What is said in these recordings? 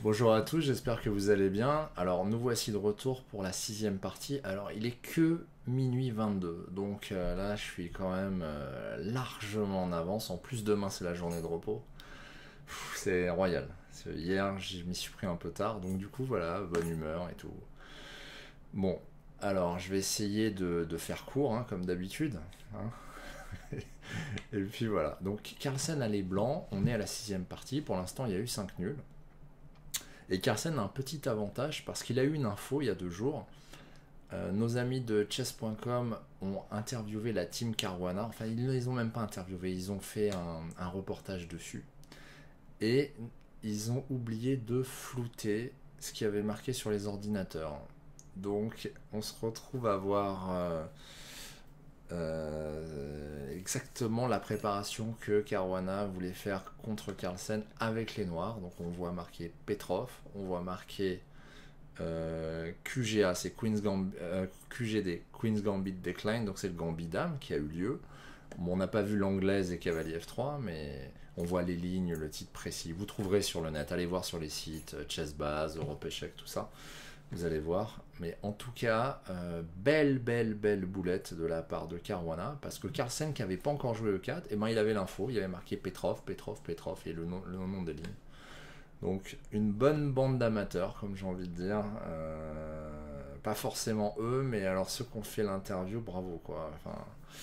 Bonjour à tous, j'espère que vous allez bien. Alors nous voici de retour pour la sixième partie. Alors il est que minuit 22, donc là je suis quand même largement en avance. En plus demain c'est la journée de repos. C'est royal. Hier je m'y suis pris un peu tard, donc du coup voilà, bonne humeur et tout. Bon, alors je vais essayer de faire court, hein, comme d'habitude, hein. Et puis voilà, donc Carlsen a les blancs, on est à la sixième partie. Pour l'instant il y a eu 5 nuls. Et Carlsen a un petit avantage parce qu'il a eu une info il y a 2 jours. Nos amis de chess.com ont interviewé la team Caruana. Enfin, ils ne les ont même pas interviewés, ils ont fait un reportage dessus. Et ils ont oublié de flouter ce qui avait marqué sur les ordinateurs. Donc, on se retrouve à voir exactement la préparation que Caruana voulait faire contre Carlsen avec les noirs. Donc on voit marqué Petrov, on voit marqué QGA, c'est QGD, Queen's Gambit Decline, donc c'est le Gambit Dame qui a eu lieu. Bon, on n'a pas vu l'anglaise et cavalier F3, mais on voit les lignes, le titre précis. Vous trouverez sur le net, allez voir sur les sites, ChessBase, Europe Échec, tout ça. Vous allez voir. Mais en tout cas, belle boulette de la part de Caruana, parce que Carlsen, qui n'avait pas encore joué E4, et ben il avait l'info, il avait marqué Petrov, et le nom des lignes. Donc une bonne bande d'amateurs, comme j'ai envie de dire. Pas forcément eux, mais alors ceux qui ont fait l'interview, bravo quoi. Enfin,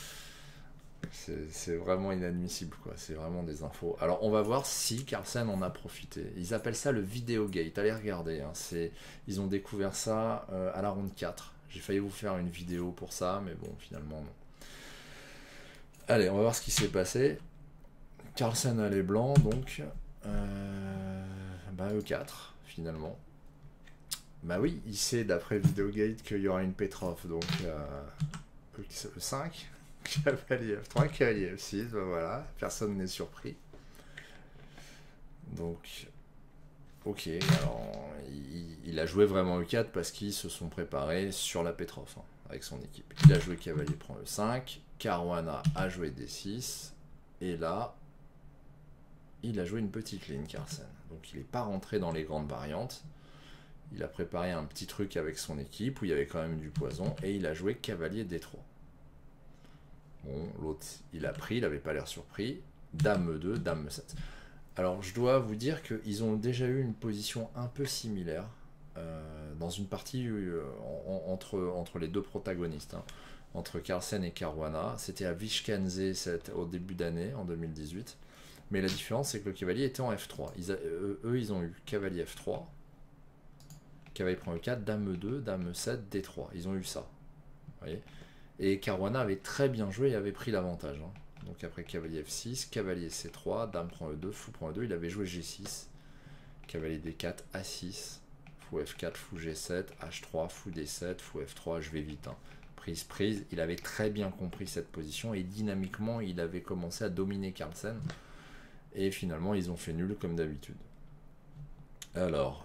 c'est vraiment inadmissible, quoi. C'est vraiment des infos. Alors, on va voir si Carlsen en a profité. Ils appellent ça le Videogate. Allez regarder, hein. Ils ont découvert ça à la ronde 4. J'ai failli vous faire une vidéo pour ça, mais bon, finalement, non. Allez, on va voir ce qui s'est passé. Carlsen a les blancs, donc E4, finalement. Bah oui, il sait, d'après Videogate, qu'il y aura une Petrov, donc E5. Cavalier F3, cavalier F6, ben voilà, personne n'est surpris. Donc, ok, alors il a joué vraiment E4 parce qu'ils se sont préparés sur la Petrov, hein, avec son équipe. Il a joué cavalier prend E5, Caruana a joué D6, et là, il a joué une petite ligne, Carlsen. Donc il n'est pas rentré dans les grandes variantes. Il a préparé un petit truc avec son équipe où il y avait quand même du poison, et il a joué cavalier D3. Bon, l'autre, il a pris, il n'avait pas l'air surpris. Dame E2, Dame E7. Alors, je dois vous dire qu'ils ont déjà eu une position un peu similaire dans une partie entre les deux protagonistes, hein, entre Carlsen et Caruana. C'était à Vishkanze au début d'année, en 2018. Mais la différence, c'est que le cavalier était en F3. Eux, ils ont eu cavalier F3, cavalier prend E4, Dame E2, Dame E7, D3. Ils ont eu ça. Vous voyez ? Et Caruana avait très bien joué et avait pris l'avantage, hein. Donc après cavalier F6, cavalier C3, Dame prend E2, Fou prend E2, il avait joué G6, cavalier D4, A6, Fou F4, Fou G7, H3, Fou D7, Fou F3, je vais vite, hein. Prise, il avait très bien compris cette position et dynamiquement il avait commencé à dominer Carlsen. Et finalement ils ont fait nul comme d'habitude. Alors,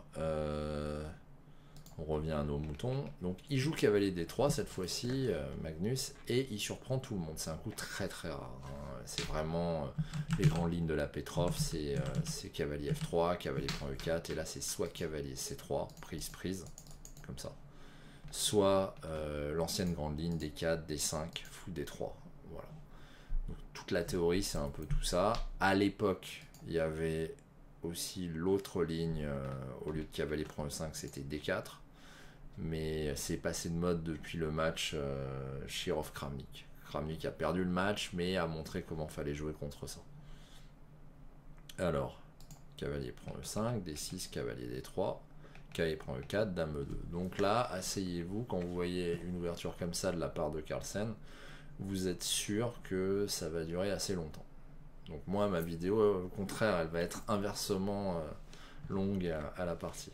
on revient à nos moutons. Donc il joue cavalier D3 cette fois-ci, Magnus, et il surprend tout le monde. C'est un coup très rare, hein. C'est vraiment les grandes lignes de la Petrov, c'est cavalier F3, cavalier prend E4, et là c'est soit cavalier C3, prise, comme ça, soit l'ancienne grande ligne D4, D5, Fou D3. Voilà. Donc, toute la théorie c'est un peu tout ça. À l'époque, il y avait aussi l'autre ligne, au lieu de cavalier prend E5, c'était D4. Mais c'est passé de mode depuis le match Shirov-Kramnik. Kramnik a perdu le match, mais a montré comment fallait jouer contre ça. Alors, cavalier prend E5, D6, cavalier D3, cavalier prend E4, Dame E2. Donc là, asseyez-vous, quand vous voyez une ouverture comme ça de la part de Carlsen, vous êtes sûr que ça va durer assez longtemps. Donc moi, ma vidéo, au contraire, elle va être inversement longue à la partie.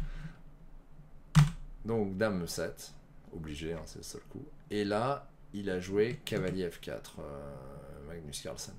Donc Dame E7, obligé, hein, c'est le seul coup. Et là, il a joué cavalier F4, Magnus Carlsen.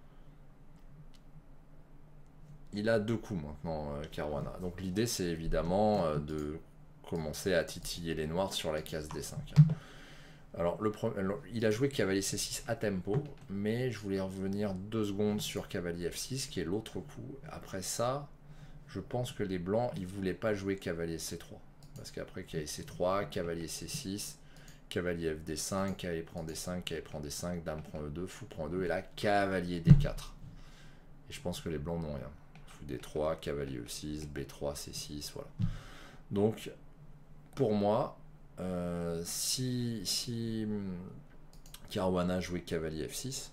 Il a 2 coups maintenant, Caruana. Donc l'idée, c'est évidemment de commencer à titiller les noirs sur la case D5. Alors, il a joué cavalier C6 à tempo, mais je voulais revenir 2 secondes sur cavalier F6, qui est l'autre coup. Après ça, je pense que les blancs, ils voulaient pas jouer cavalier C3. Parce qu'après, cavalier C3, cavalier C6, cavalier FD5, cavalier prend D5, cavalier prend D5, dame prend E2, fou prend E2, et là, cavalier D4. Et je pense que les blancs n'ont rien. Fou D3, cavalier E6, B3, C6, voilà. Donc, pour moi, si Caruana jouait cavalier F6,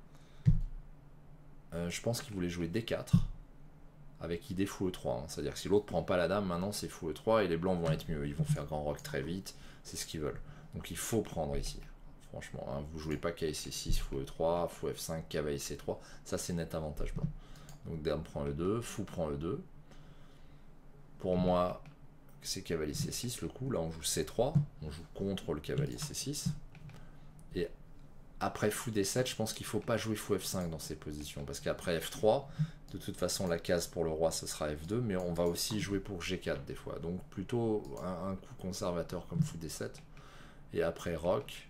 je pense qu'il voulait jouer D4 avec idée fou E3. Hein. C'est-à-dire que si l'autre prend pas la dame, maintenant c'est fou E3 et les blancs vont être mieux. Ils vont faire grand roc très vite, c'est ce qu'ils veulent. Donc il faut prendre ici. Franchement, hein, vous jouez pas cavalier C6, fou E3, fou F5, cavalier C3. Ça c'est net avantage blanc. Donc dame prend E2, fou prend E2. Pour moi, c'est cavalier C6 le coup. Là on joue C3, on joue contre le cavalier C6. Et après fou D7, je pense qu'il ne faut pas jouer fou F5 dans ces positions. Parce qu'après F3, de toute façon la case pour le roi ce sera F2. Mais on va aussi jouer pour G4 des fois. Donc plutôt un coup conservateur comme fou D7. Et après roc.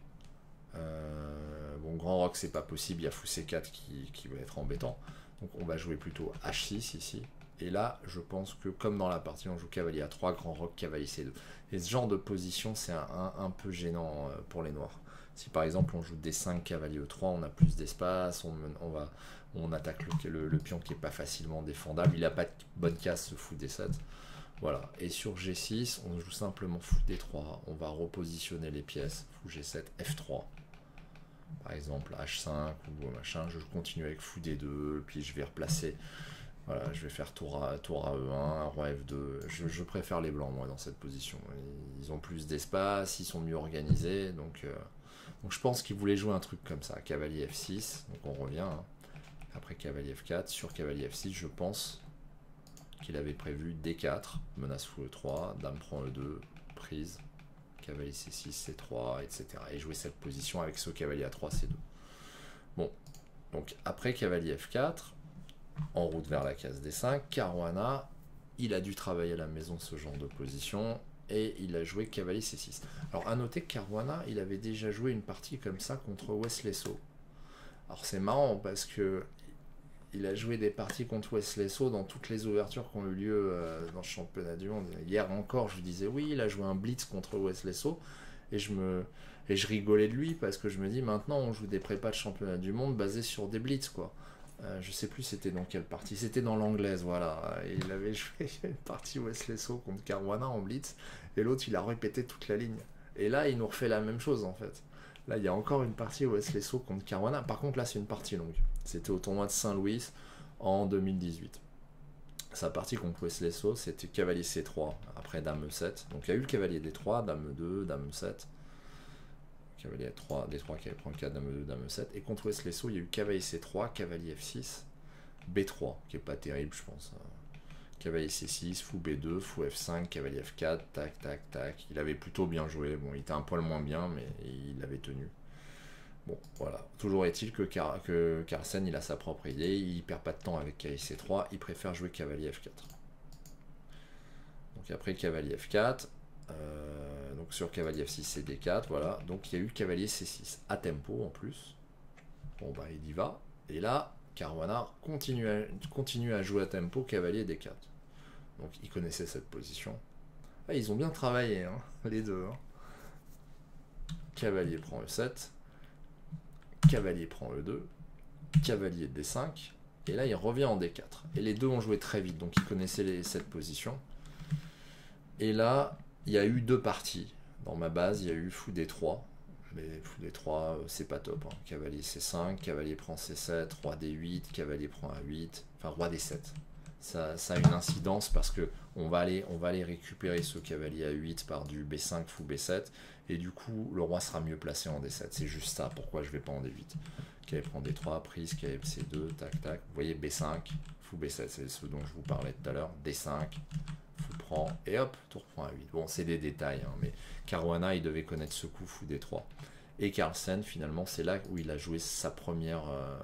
Bon, grand roc c'est pas possible, il y a fou C4 qui va être embêtant. Donc on va jouer plutôt H6 ici. Et là, je pense que comme dans la partie, on joue cavalier A3, grand roc, cavalier C2. Et ce genre de position, c'est un peu gênant pour les noirs. Si par exemple on joue D5, cavalier E3, on a plus d'espace, on attaque le pion qui n'est pas facilement défendable. Il n'a pas de bonne case ce fou D7. Voilà. Et sur G6, on joue simplement fou D3. On va repositionner les pièces. Fou G7, F3. Par exemple H5 ou machin. Je continue avec fou D2, puis je vais replacer. Voilà, je vais faire tour à E1, roi F2. Je préfère les blancs, moi, dans cette position. Ils ont plus d'espace, ils sont mieux organisés. Donc je pense qu'ils voulaient jouer un truc comme ça. Cavalier F6, donc on revient. Hein. Après cavalier F4, sur cavalier F6, je pense qu'il avait prévu D4, menace fou E3, dame prend E2, prise, cavalier C6, C3, etc. Et jouer cette position avec ce cavalier A3, C2. Bon, donc après cavalier F4, en route vers la case D5, Caruana, il a dû travailler à la maison ce genre de position et il a joué cavalier C6. Alors à noter que Caruana, il avait déjà joué une partie comme ça contre Wesley So. Alors c'est marrant parce que il a joué des parties contre Wesley So dans toutes les ouvertures qui ont eu lieu dans le championnat du monde. Hier encore, je disais oui, il a joué un blitz contre Wesley So et je rigolais de lui parce que je me dis maintenant on joue des prépas de championnat du monde basés sur des blitz quoi. Je sais plus c'était dans quelle partie, c'était dans l'anglaise, voilà. Et il avait joué une partie Wesley So contre Caruana en blitz, et l'autre il a répété toute la ligne. Et là il nous refait la même chose en fait. Là il y a encore une partie Wesley So contre Caruana, par contre là c'est une partie longue. C'était au tournoi de Saint-Louis en 2018. Sa partie contre Wesley So c'était cavalier C3, après dame E7. Donc il y a eu le cavalier D3, dame E2, dame E7. Cavalier A3, D3, cavalier prend 4, dame E2, dame E7. Et contre Wesley So, il y a eu cavalier C3, cavalier F6, B3, qui est pas terrible, je pense. Cavalier C6, fou B2, fou F5, cavalier F4, tac, tac, tac. Il avait plutôt bien joué. Bon, il était un poil moins bien, mais il avait tenu. Bon, voilà. Toujours est-il que Carlsen, il a sa propre idée. Il perd pas de temps avec cavalier C3. Il préfère jouer cavalier F4. Donc après cavalier F4. Donc sur cavalier F6 c'est D4, voilà. Donc il y a eu cavalier C6 à tempo en plus. Bon bah il y va. Et là, Caruana continue à jouer à tempo cavalier D4. Donc il connaissait cette position. Ah, ils ont bien travaillé, hein, les deux. Hein. Cavalier prend E7. Cavalier prend E2. Cavalier D5. Et là il revient en D4. Et les deux ont joué très vite, donc ils connaissaient cette position. Et là, il y a eu deux parties. Dans ma base, il y a eu fou D3. Mais fou D3, c'est pas top. Hein. Cavalier C5, cavalier prend C7, roi D8, cavalier prend A8, enfin roi D7. Ça a une incidence parce que on va aller récupérer ce cavalier A8 par du B5, fou B7. Et du coup, le roi sera mieux placé en D7. C'est juste ça. Pourquoi je vais pas en D8. Cavalier prend D3, prise, cavalier C2, tac, tac. Vous voyez B5, fou B7, c'est ce dont je vous parlais tout à l'heure. D5. Fou prend, et hop, tour prend à 8. Bon, c'est des détails, hein, mais Caruana, il devait connaître ce coup, fou D3. Et Carlsen, finalement, c'est là où il a joué sa première,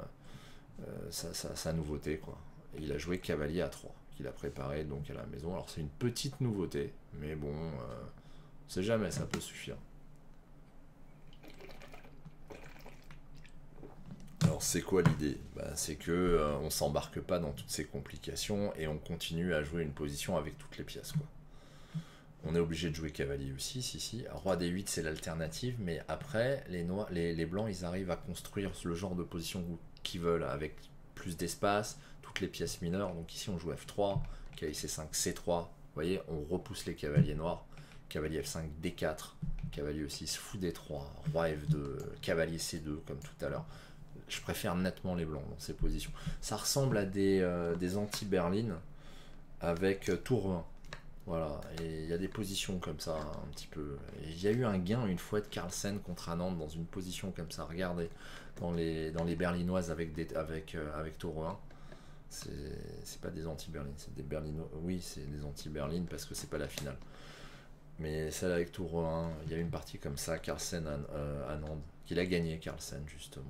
sa nouveauté, quoi. Et il a joué cavalier A3, qu'il a préparé donc à la maison. Alors, c'est une petite nouveauté, mais bon, on sait jamais, ça peut suffire. Alors, Alors c'est quoi l'idée? C'est que on s'embarque pas dans toutes ces complications et on continue à jouer une position avec toutes les pièces, quoi. On est obligé de jouer cavalier E6 ici. Roi D8 c'est l'alternative, mais après les blancs ils arrivent à construire le genre de position qu'ils veulent avec plus d'espace, toutes les pièces mineures. Donc ici on joue F3, cavalier C5, C3. Vous voyez, on repousse les cavaliers noirs. Cavalier F5, D4, cavalier E6, fou D3, roi F2, cavalier C2 comme tout à l'heure. Je préfère nettement les blancs dans ces positions. Ça ressemble à des anti-berlines avec tour 1. Voilà, et il y a des positions comme ça, un petit peu. Il y a eu un gain une fois de Carlsen contre Anand dans une position comme ça. Regardez, dans les berlinoises avec tour 1. C'est pas des anti-berlines, c'est des berlinois. Oui, c'est des anti-berlines parce que c'est pas la finale. Mais celle avec tour 1, il y a une partie comme ça, Carlsen Anand, qu'il a gagné Carlsen justement.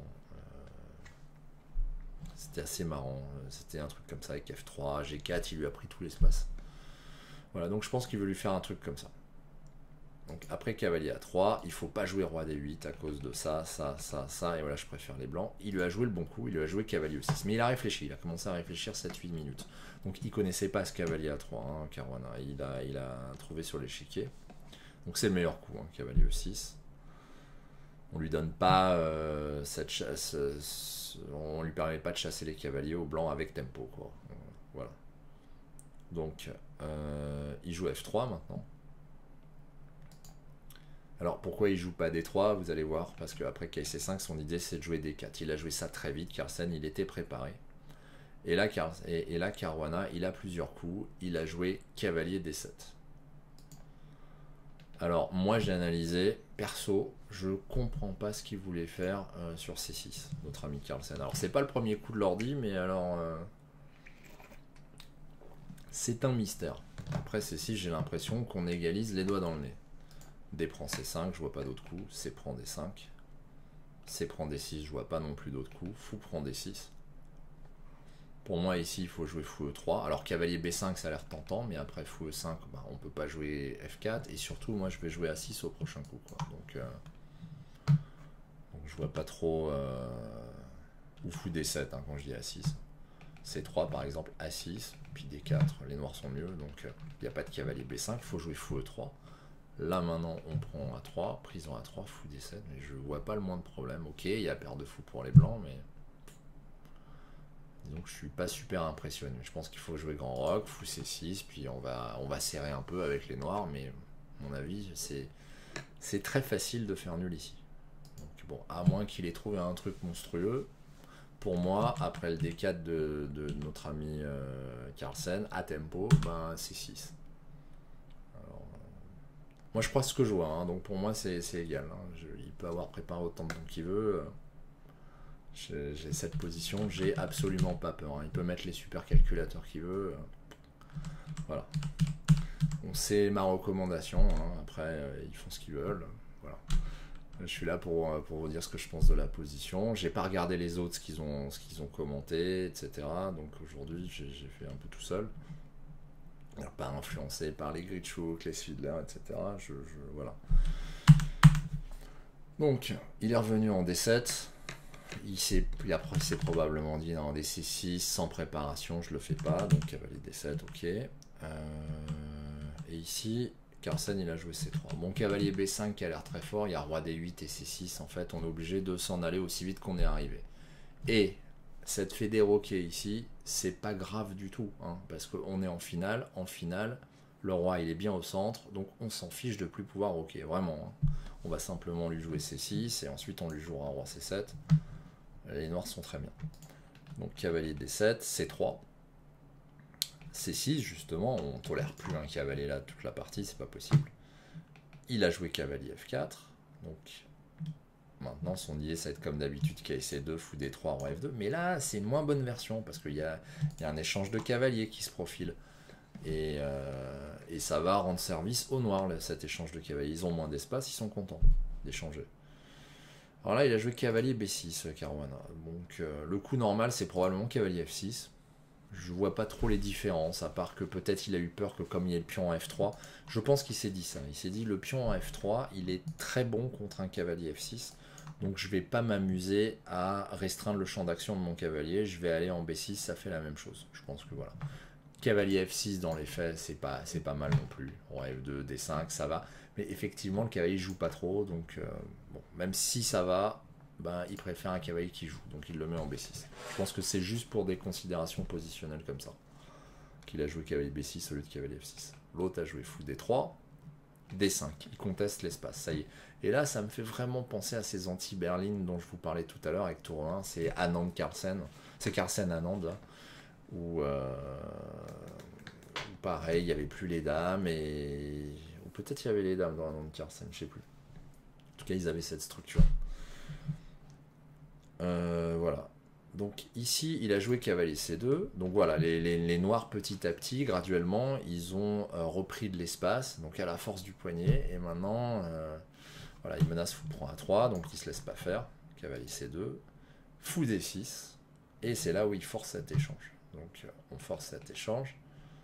C'était assez marrant. C'était un truc comme ça avec F3, G4, il lui a pris tout l'espace. Voilà, donc je pense qu'il veut lui faire un truc comme ça. Donc après cavalier A3, il faut pas jouer roi D8 à cause de ça, et voilà, je préfère les blancs. Il lui a joué le bon coup, il lui a joué cavalier E6, mais il a réfléchi, il a commencé à réfléchir 7-8 minutes. Donc il connaissait pas ce cavalier A3, hein, Caruana, il a trouvé sur l'échiquier. Donc c'est le meilleur coup, hein, cavalier E6. On lui donne pas cette chasse, on lui permet pas de chasser les cavaliers au blanc avec tempo, quoi. Voilà. Donc il joue F3 maintenant. Alors pourquoi il joue pas D3? Vous allez voir, parce qu'après KC5 son idée c'est de jouer D4. Il a joué ça très vite, Carlsen il était préparé. Et là Caruana il a plusieurs coups, il a joué cavalier D7. Alors moi j'ai analysé, perso, je comprends pas ce qu'il voulait faire sur C6, notre ami Carlsen. Alors c'est pas le premier coup de l'ordi, mais alors c'est un mystère. Après C6 j'ai l'impression qu'on égalise les doigts dans le nez. D prend C5, je vois pas d'autres coups, C prend D5, C prend D6, je vois pas non plus d'autres coups, fou prend D6. Pour moi ici il faut jouer fou E3, alors cavalier B5 ça a l'air tentant, mais après fou E5 on peut pas jouer F4, et surtout moi je vais jouer A6 au prochain coup, quoi. Donc je vois pas trop, ou fou D7 hein, quand je dis A6. C3 par exemple, A6, puis D4, les noirs sont mieux, donc il n'y a pas de cavalier B5, il faut jouer fou E3. Là maintenant on prend A3, prise en A3, fou D7, mais je vois pas le moindre problème. Ok, il y a paire de fou pour les blancs, mais disons que je suis pas super impressionné. Je pense qu'il faut jouer grand roc, fou C6, puis on va serrer un peu avec les noirs, mais à mon avis c'est très facile de faire nul ici. Donc bon, à moins qu'il ait trouvé un truc monstrueux, pour moi, après le D4 de notre ami Carlsen, à tempo, C6. Moi je crois ce que je vois, hein, donc pour moi c'est égal. Hein. Il peut avoir préparé autant de temps qu'il veut. J'ai cette position, j'ai absolument pas peur. Hein. Il peut mettre les super calculateurs qu'il veut. Voilà. Bon, c'est ma recommandation. Hein. Après, ils font ce qu'ils veulent. Voilà. Je suis là pour vous dire ce que je pense de la position. J'ai pas regardé les autres, ce qu'ils ont commenté, etc. Donc aujourd'hui, j'ai fait un peu tout seul. Pas influencé par les Gritschuk, les Fiedler, etc. Voilà. Donc, il est revenu en D7. Il s'est probablement dit en DC6 sans préparation, je le fais pas. Donc, cavalier D7, ok. Et ici, Carlsen, il a joué C3. Bon, cavalier B5 qui a l'air très fort. Il y a roi D8 et C6. En fait, on est obligé de s'en aller aussi vite qu'on est arrivé. Et cette fédé roquée ici, c'est pas grave du tout, hein, parce qu'on est en finale. En finale, le roi il est bien au centre, donc on s'en fiche de plus pouvoir roquer, vraiment. Hein. On va simplement lui jouer C6 et ensuite on lui jouera roi C7. Les noirs sont très bien. Donc cavalier D7, C3, C6 justement, on tolère plus un cavalier là toute la partie, c'est pas possible. Il a joué cavalier F4, donc maintenant son idée ça va être comme d'habitude KC2, fou D3, roi F2, mais là c'est une moins bonne version parce qu'il y a un échange de cavaliers qui se profile et ça va rendre service aux noirs cet échange de cavaliers. Ils ont moins d'espace, ils sont contents d'échanger. Alors là il a joué cavalier B6 Caruana, donc le coup normal c'est probablement cavalier F6. Je vois pas trop les différences, à part que peut-être il a eu peur que comme il y a le pion en F3, je pense qu'il s'est dit ça. Il s'est dit le pion en F3, il est très bon contre un cavalier F6. Donc je vais pas m'amuser à restreindre le champ d'action de mon cavalier, je vais aller en B6, ça fait la même chose. Je pense que voilà. Cavalier F6 dans les faits, c'est pas mal non plus. Roi F2, D5, ça va. Mais effectivement, le cavalier joue pas trop, donc bon, même si ça va, ben, il préfère un cavalier qui joue, donc il le met en B6. Je pense que c'est juste pour des considérations positionnelles comme ça qu'il a joué cavalier B6 au lieu de cavalier F6. L'autre a joué fou D3, D5, il conteste l'espace, ça y est. Et là, ça me fait vraiment penser à ces anti-Berlin dont je vous parlais tout à l'heure avec Tour 1, c'est Anand-Carlsen, c'est Carlsen-Anand, où pareil, il n'y avait plus les dames, ou peut-être il y avait les dames dans Anand-Carlsen, je sais plus. En tout cas, ils avaient cette structure. Voilà. Donc ici, il a joué cavalier C2. Donc voilà, les noirs petit à petit, graduellement, ils ont repris de l'espace, donc à la force du poignet. Et maintenant, voilà, il menace fou prend A3, donc il se laisse pas faire. Cavalier C2, fou D6. Et c'est là où il force cet échange. Donc on force cet échange.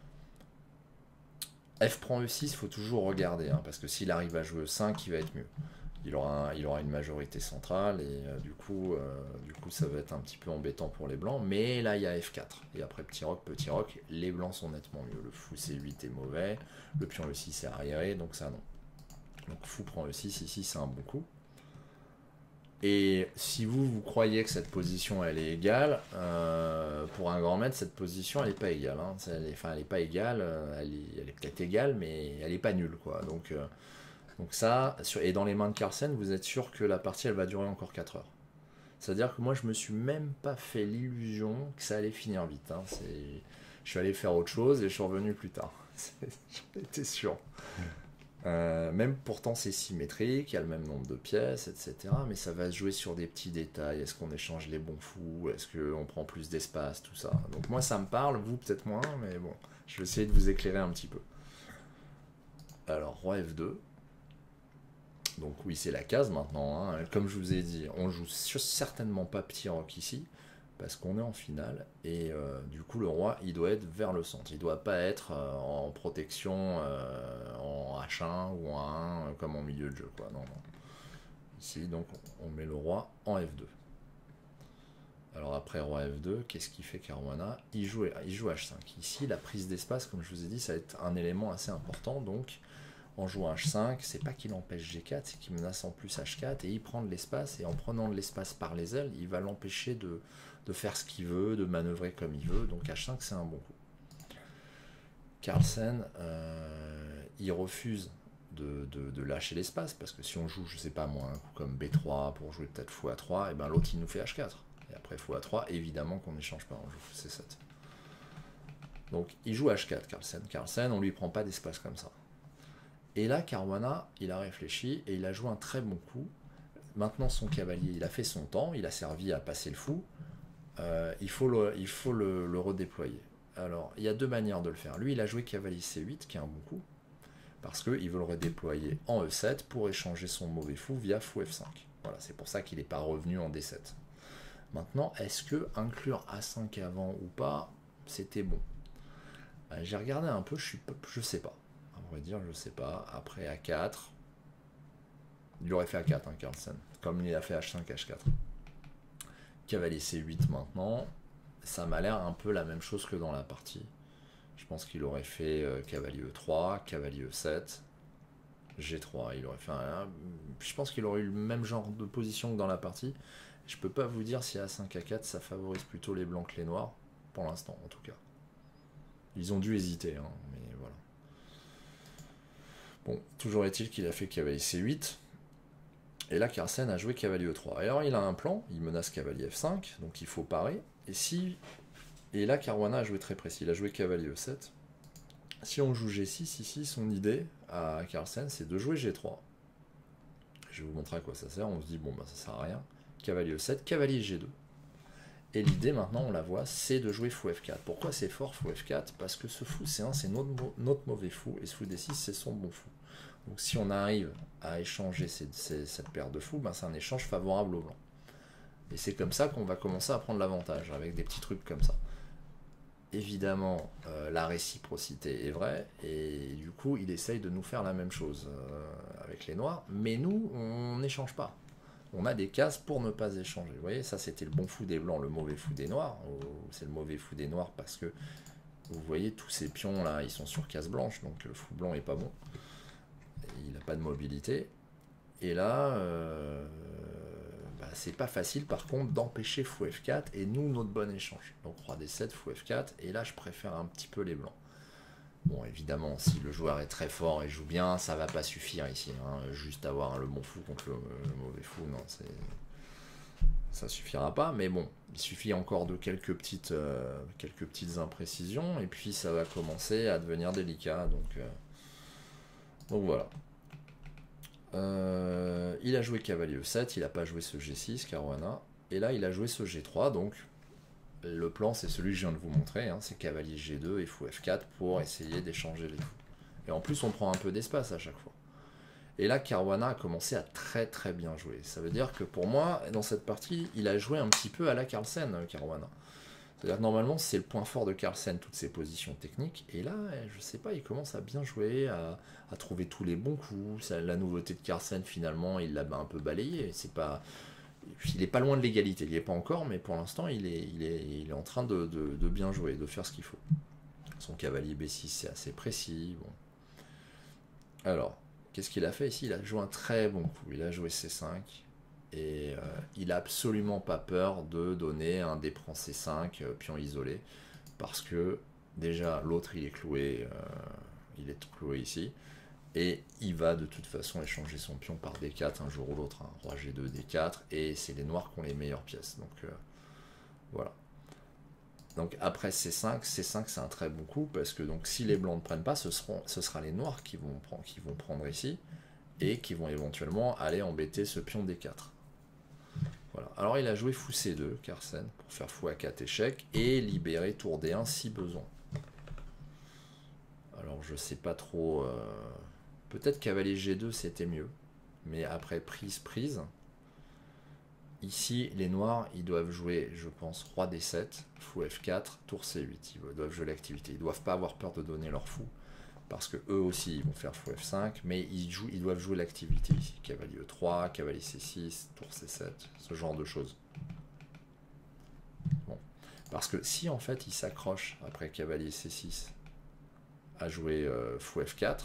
F prend E6, il faut toujours regarder, hein, parce que s'il arrive à jouer E5, il va être mieux. Il aura une majorité centrale et du coup, ça va être un petit peu embêtant pour les blancs. Mais là, il y a F4. Et après petit roc, les blancs sont nettement mieux. Le fou C8 est mauvais, le pion E6 est arriéré, donc ça non. Donc fou prend E6, ici c'est un bon coup. Et si vous croyez que cette position elle est égale, pour un grand maître, cette position elle n'est pas égale. Hein. Elle est pas égale, elle est peut-être égale, mais elle n'est pas nulle, quoi. Donc ça, et dans les mains de Carlsen, vous êtes sûr que la partie elle va durer encore 4 heures. C'est-à-dire que moi je me suis même pas fait l'illusion que ça allait finir vite. Hein. Je suis allé faire autre chose et je suis revenu plus tard. J'en étais sûr. Même pourtant c'est symétrique, il y a le même nombre de pièces, etc. Mais ça va se jouer sur des petits détails. Est-ce qu'on échange les bons fous? Est-ce qu'on prend plus d'espace? Tout ça. Donc moi ça me parle, vous peut-être moins, mais bon, je vais essayer de vous éclairer un petit peu. Alors roi F2. Donc oui, c'est la case maintenant. Hein. Comme je vous ai dit, on joue certainement pas petit roc ici, parce qu'on est en finale, et du coup le roi, il doit être vers le centre. Il doit pas être en protection en H1 ou en A1 comme en milieu de jeu, quoi. Non, non. Ici, donc, on met le roi en F2. Alors après roi F2, qu'est-ce qu'il fait Caruana? Il joue H5. Ici, la prise d'espace, comme je vous ai dit, ça va être un élément assez important, donc en jouant H5, c'est pas qu'il empêche G4, c'est qu'il menace en plus H4 et il prend de l'espace, et en prenant de l'espace par les ailes, il va l'empêcher de faire ce qu'il veut, de manœuvrer comme il veut, donc H5 c'est un bon coup. Carlsen, il refuse de lâcher l'espace, parce que si on joue, je sais pas moi, un coup comme B3 pour jouer peut-être fou A3, et ben l'autre il nous fait H4, et après fou A3, évidemment qu'on n'échange pas, on joue fou C7. Donc il joue H4 Carlsen, on lui prend pas d'espace comme ça. Et là, Caruana, il a réfléchi et il a joué un très bon coup. Maintenant, son cavalier, il a fait son temps, il a servi à passer le fou. Il faut le redéployer. Alors, il y a deux manières de le faire. Lui, il a joué cavalier C8, qui est un bon coup, parce qu'il veut le redéployer en E7 pour échanger son mauvais fou via fou F5. Voilà, c'est pour ça qu'il n'est pas revenu en D7. Maintenant, est-ce que inclure A5 avant ou pas, c'était bon? J'ai regardé un peu, je sais pas. On va dire, je sais pas. Après A4, il aurait fait A4, hein, Carlsen, comme il a fait H5, H4. Cavalier C8 maintenant, ça m'a l'air un peu la même chose que dans la partie. Je pense qu'il aurait fait cavalier E3, cavalier E7, G3. Il aurait fait je pense qu'il aurait eu le même genre de position que dans la partie. Je peux pas vous dire si A5, A4, ça favorise plutôt les blancs que les noirs, pour l'instant en tout cas. Ils ont dû hésiter, hein, mais voilà. Bon, toujours est-il qu'il a fait cavalier C8. Et là, Carlsen a joué cavalier E3. Et alors, il a un plan, il menace cavalier F5, donc il faut parer. Et là, Caruana a joué très précis, il a joué cavalier E7. Si on joue G6, ici, son idée à Carlsen, c'est de jouer G3. Je vais vous montrer à quoi ça sert. On se dit, bon, bah ça sert à rien. Cavalier E7, cavalier G2. Et l'idée, maintenant, on la voit, c'est de jouer fou F4. Pourquoi c'est fort, fou F4? Parce que ce fou C1, c'est notre mauvais fou, et ce fou D6, c'est son bon fou. Donc si on arrive à échanger cette paire de fous, ben c'est un échange favorable au blanc. Et c'est comme ça qu'on va commencer à prendre l'avantage, avec des petits trucs comme ça. Évidemment, la réciprocité est vraie, et du coup, il essaye de nous faire la même chose avec les noirs, mais nous, on n'échange pas. on a des cases pour ne pas échanger. Vous voyez, ça c'était le bon fou des blancs, le mauvais fou des noirs. C'est le mauvais fou des noirs parce que vous voyez tous ces pions là, ils sont sur case blanche, donc le fou blanc est pas bon. Il n'a pas de mobilité. Et là, c'est pas facile par contre d'empêcher fou F4 et nous notre bon échange. Donc roi D7, fou F4, et là je préfère un petit peu les blancs. Bon, évidemment, si le joueur est très fort et joue bien, ça va pas suffire ici. Hein. Juste avoir le bon fou contre le mauvais fou, non, ça suffira pas. Mais bon, il suffit encore de quelques petites imprécisions et puis ça va commencer à devenir délicat. Donc voilà. Il a joué cavalier E7, il n'a pas joué ce G6, Caruana. Et là, il a joué ce G3, donc le plan, c'est celui que je viens de vous montrer, hein, c'est cavalier G2 et fou F4 pour essayer d'échanger les fous. Et en plus, on prend un peu d'espace à chaque fois. Et là, Caruana a commencé à très très bien jouer. Ça veut dire que pour moi, dans cette partie, il a joué un petit peu à la Carlsen, Caruana. C'est-à-dire que normalement, c'est le point fort de Carlsen, toutes ses positions techniques. Et là, je sais pas, il commence à bien jouer, à trouver tous les bons coups. La nouveauté de Carlsen, finalement, il l'a un peu balayé. C'est pas... Il n'est pas loin de l'égalité, il n'y est pas encore, mais pour l'instant, il est en train de bien jouer, de faire ce qu'il faut. Son cavalier B6, c'est assez précis. Bon. Alors, qu'est-ce qu'il a fait ici? Il a joué un très bon coup. Il a joué C5. Et il n'a absolument pas peur de donner un D prend C5, pion isolé. Parce que, déjà, l'autre, il est cloué ici. Et il va de toute façon échanger son pion par D4 un jour ou l'autre, hein. Roi G2, D4, et c'est les noirs qui ont les meilleures pièces. Donc voilà. Donc après C5 c'est un très bon coup, parce que donc, si les blancs ne prennent pas, ce sera les noirs qui vont prendre ici, et qui vont éventuellement aller embêter ce pion D4. Voilà. Alors il a joué fou C2, Carlsen, pour faire fou A4 échec, et libérer tour D1 si besoin. Alors je sais pas trop... Peut-être cavalier G2 c'était mieux, mais après prise. Ici les noirs ils doivent jouer, je pense, roi D7, fou F4, tour C8. Ils doivent jouer l'activité. Ils doivent pas avoir peur de donner leur fou, parce que eux aussi ils vont faire fou F5, mais ils doivent jouer l'activité ici. Cavalier E3, cavalier C6, tour C7, ce genre de choses. Bon. Parce que si en fait ils s'accrochent après cavalier C6 à jouer fou F4,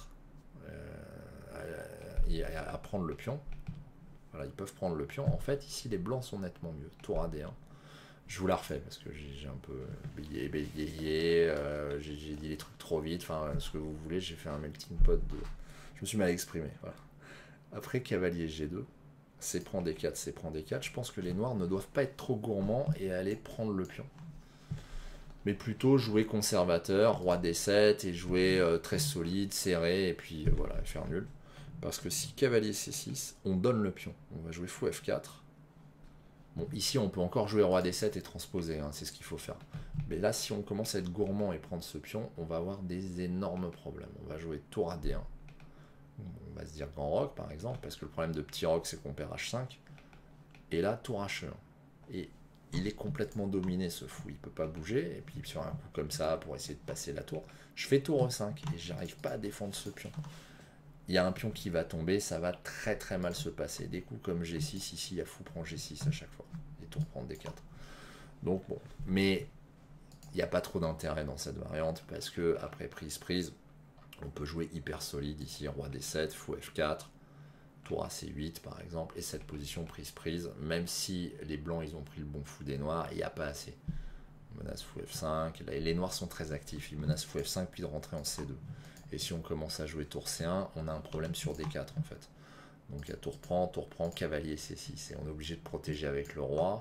à prendre le pion. Voilà, ils peuvent prendre le pion. En fait, ici, les blancs sont nettement mieux. Tour AD1. Je vous la refais parce que j'ai un peu bégayé, j'ai dit les trucs trop vite. Enfin, ce que vous voulez, j'ai fait un melting pot de... Je me suis mal exprimé. Voilà. Après cavalier G2, c'est prend D4, c'est prend D4. Je pense que les noirs ne doivent pas être trop gourmands et aller prendre le pion. Mais plutôt jouer conservateur, roi D7 et jouer très solide, serré, et puis voilà, faire nul. Parce que si cavalier C6, on donne le pion. On va jouer fou F4. Bon, ici, on peut encore jouer roi D7 et transposer, hein, c'est ce qu'il faut faire. Mais là, si on commence à être gourmand et prendre ce pion, on va avoir des énormes problèmes. On va jouer tour AD1. On va se dire grand roc, par exemple, parce que le problème de petit roc, c'est qu'on perd H5. Et là, tour H1. Et il est complètement dominé, ce fou. Il ne peut pas bouger. Et puis, sur un coup comme ça, pour essayer de passer la tour, je fais tour E5 et j'arrive pas à défendre ce pion. Il y a un pion qui va tomber, ça va très très mal se passer. Des coups comme G6, ici, il y a fou prend G6 à chaque fois. Et tour prend D4. Donc bon, mais il n'y a pas trop d'intérêt dans cette variante, parce que après prise, on peut jouer hyper solide ici, roi D7, fou F4, tour à C8 par exemple, et cette position prise, même si les blancs ils ont pris le bon fou des noirs, il n'y a pas assez. On menace fou F5, et les noirs sont très actifs, ils menacent fou F5 puis de rentrer en C2. Et si on commence à jouer tour C1, on a un problème sur D4 en fait. Donc il y a tour prend, cavalier C6. Et on est obligé de protéger avec le roi.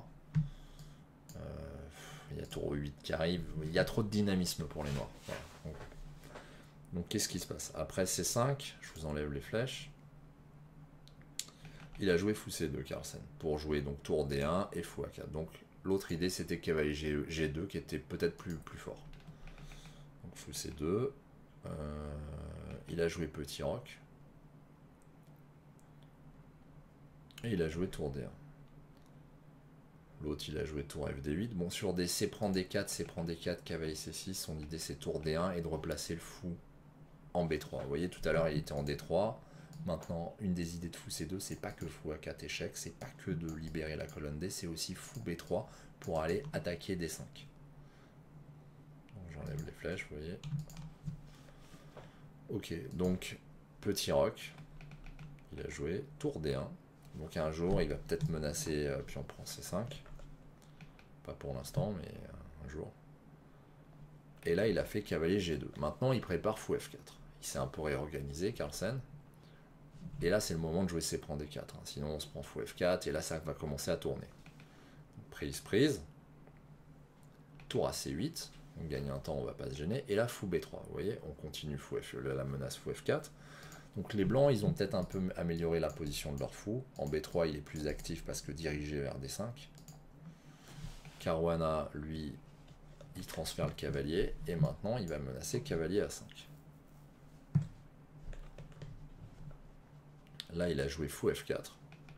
Il y a tour E8 qui arrive. Il y a trop de dynamisme pour les noirs. Voilà. Donc qu'est-ce qui se passe? Après C5, je vous enlève les flèches. Il a joué fou C2 Carlsen. Pour jouer donc tour D1 et fou A4. Donc l'autre idée c'était cavalier G2 qui était peut-être plus fort. Donc fou C2. Il a joué petit roc. Et il a joué tour D1. L'autre il a joué tour FD8. Bon, sur des C prend D4, C prend D4, cavalier C6, son idée c'est tour D1 et de replacer le fou en B3. Vous voyez tout à l'heure il était en D3. Maintenant, une des idées de fou C2, c'est pas que fou A4 échec, c'est pas que de libérer la colonne D, c'est aussi fou B3 pour aller attaquer D5. J'enlève les flèches, vous voyez. Ok, donc petit roc, il a joué tour D1. Donc un jour, il va peut-être menacer, puis on prend C5. Pas pour l'instant, mais un jour. Et là, il a fait cavalier G2. Maintenant, il prépare fou F4. Il s'est un peu réorganisé, Carlsen. Et là, c'est le moment de jouer C prend D4. Sinon, on se prend fou F4, et là, ça va commencer à tourner. Prise, prise. Tour à C8. On gagne un temps, on ne va pas se gêner. Et là, fou B3. Vous voyez, on continue fou F, la menace fou F4. Donc les blancs, ils ont peut-être un peu amélioré la position de leur fou. En B3, il est plus actif parce que dirigé vers D5. Caruana, lui, il transfère le cavalier. Et maintenant, il va menacer cavalier A5. Là, il a joué fou F4.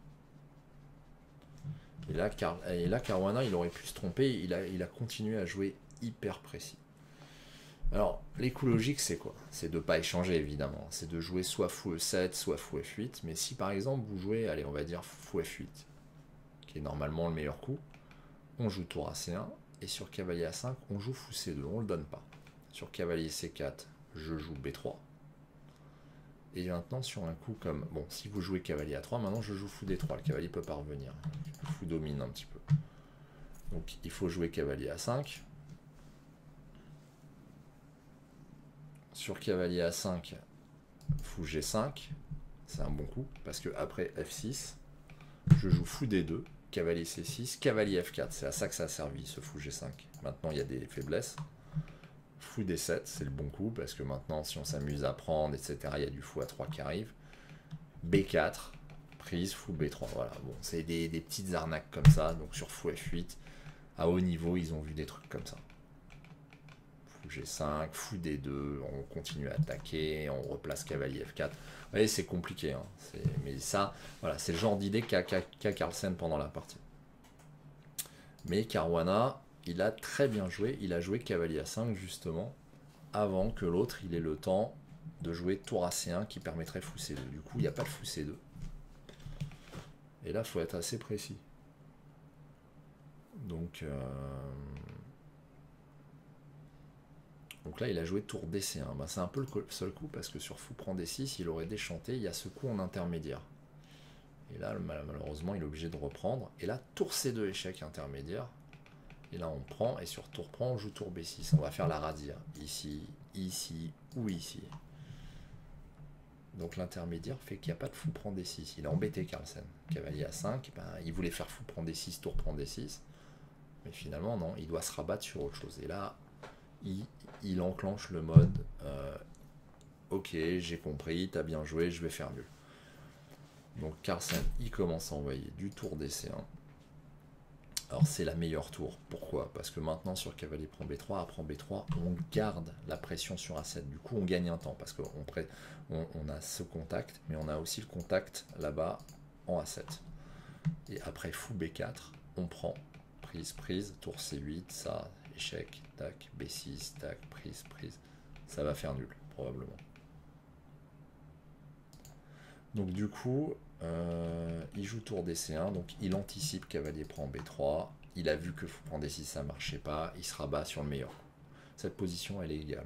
Et là, Caruana, il aurait pu se tromper. Il a continué à jouer hyper précis. Alors, les coups logiques, c'est quoi? C'est de ne pas échanger, évidemment. C'est de jouer soit fou E7, soit fou F8. Mais si, par exemple, vous jouez, allez, on va dire fou F8, qui est normalement le meilleur coup, on joue tour à C1, et sur cavalier A5, on joue fou C2, on ne le donne pas. Sur cavalier C4, je joue B3. Et maintenant, sur un coup comme... Bon, si vous jouez cavalier A3, maintenant je joue fou D3. Le cavalier ne peut pas revenir. Le fou domine un petit peu. Donc, il faut jouer cavalier A5. Sur cavalier A5, fou G5, c'est un bon coup, parce que après F6, je joue fou D2, cavalier C6, cavalier F4, c'est à ça que ça a servi, ce fou G5. Maintenant, il y a des faiblesses. Fou D7, c'est le bon coup, parce que maintenant, si on s'amuse à prendre, etc., il y a du fou A3 qui arrive. B4, prise, fou B3, voilà. Bon, c'est des petites arnaques comme ça, donc sur fou F8, à haut niveau, ils ont vu des trucs comme ça. G5, fou D2, on continue à attaquer, on replace cavalier F4. Vous voyez, c'est compliqué, hein. Mais ça, voilà, c'est le genre d'idée qu'a Carlsen pendant la partie. Mais Caruana, il a très bien joué, il a joué cavalier A5 justement, avant que l'autre il ait le temps de jouer tour à C1 qui permettrait fou C2. Du coup, il n'y a pas de fou C2. Et là, il faut être assez précis. Donc là, il a joué tour DC1. Ben, c'est un peu le seul coup parce que sur fou prend D6, il aurait déchanté. Il y a ce coup en intermédiaire. Et là, malheureusement, il est obligé de reprendre. Et là, tour C2 échec intermédiaire. Et là, on prend. Et sur tour prend, on joue tour B6. On va faire la radire. Ici, ici ou ici. Donc l'intermédiaire fait qu'il n'y a pas de fou prend D6. Il a embêté Carlsen. Cavalier A5, ben, il voulait faire fou prend D6, tour prend D6. Mais finalement, non. Il doit se rabattre sur autre chose. Et là, il enclenche le mode ok, j'ai compris, t'as bien joué, je vais faire nul. Donc Carlsen, il commence à envoyer du tour DC1. Alors c'est la meilleure tour. Pourquoi? Parce que maintenant sur cavalier prend B3, après B3, on garde la pression sur A7. Du coup, on gagne un temps parce qu'on on a ce contact, mais on a aussi le contact là-bas en A7. Et après fou B4, on prend prise, prise, tour C8, ça, échec, tac, B6, tac, prise, prise. Ça va faire nul, probablement. Donc du coup, il joue tour DC1, donc il anticipe cavalier prend B3. Il a vu que fou prend D6, ça ne marchait pas. Il se rabat sur le meilleur. Cette position, elle est égale.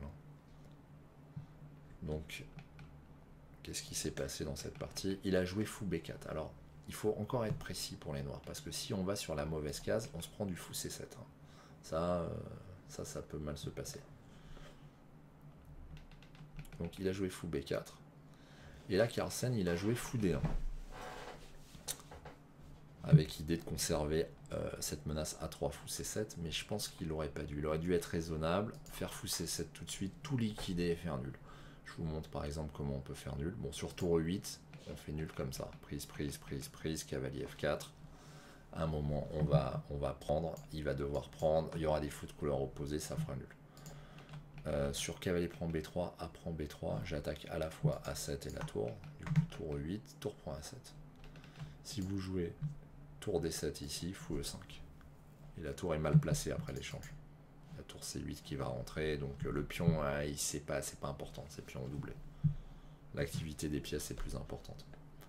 Donc, qu'est-ce qui s'est passé dans cette partie? Il a joué fou B4. Alors, il faut encore être précis pour les noirs, parce que si on va sur la mauvaise case, on se prend du fou C7. Ça peut mal se passer. Donc il a joué fou B4. Et là, Carlsen, il a joué fou D1. Avec l'idée de conserver cette menace A3 fou C7. Mais je pense qu'il n'aurait pas dû. Il aurait dû être raisonnable, faire fou C7 tout de suite, tout liquider et faire nul. Je vous montre par exemple comment on peut faire nul. Bon, sur tour E8, on fait nul comme ça. Prise, prise, prise, prise, cavalier F4. À un moment, on va prendre, il va devoir prendre, il y aura des fous de couleur opposée, ça fera nul. Sur cavalier prend B3, A prend B3, j'attaque à la fois A7 et la tour. Du coup, tour E8, tour prend A7. Si vous jouez tour D7 ici, fou E5. Et la tour est mal placée après l'échange. La tour C8 qui va rentrer, donc le pion, c'est pas important, c'est pion doublé. L'activité des pièces est plus importante.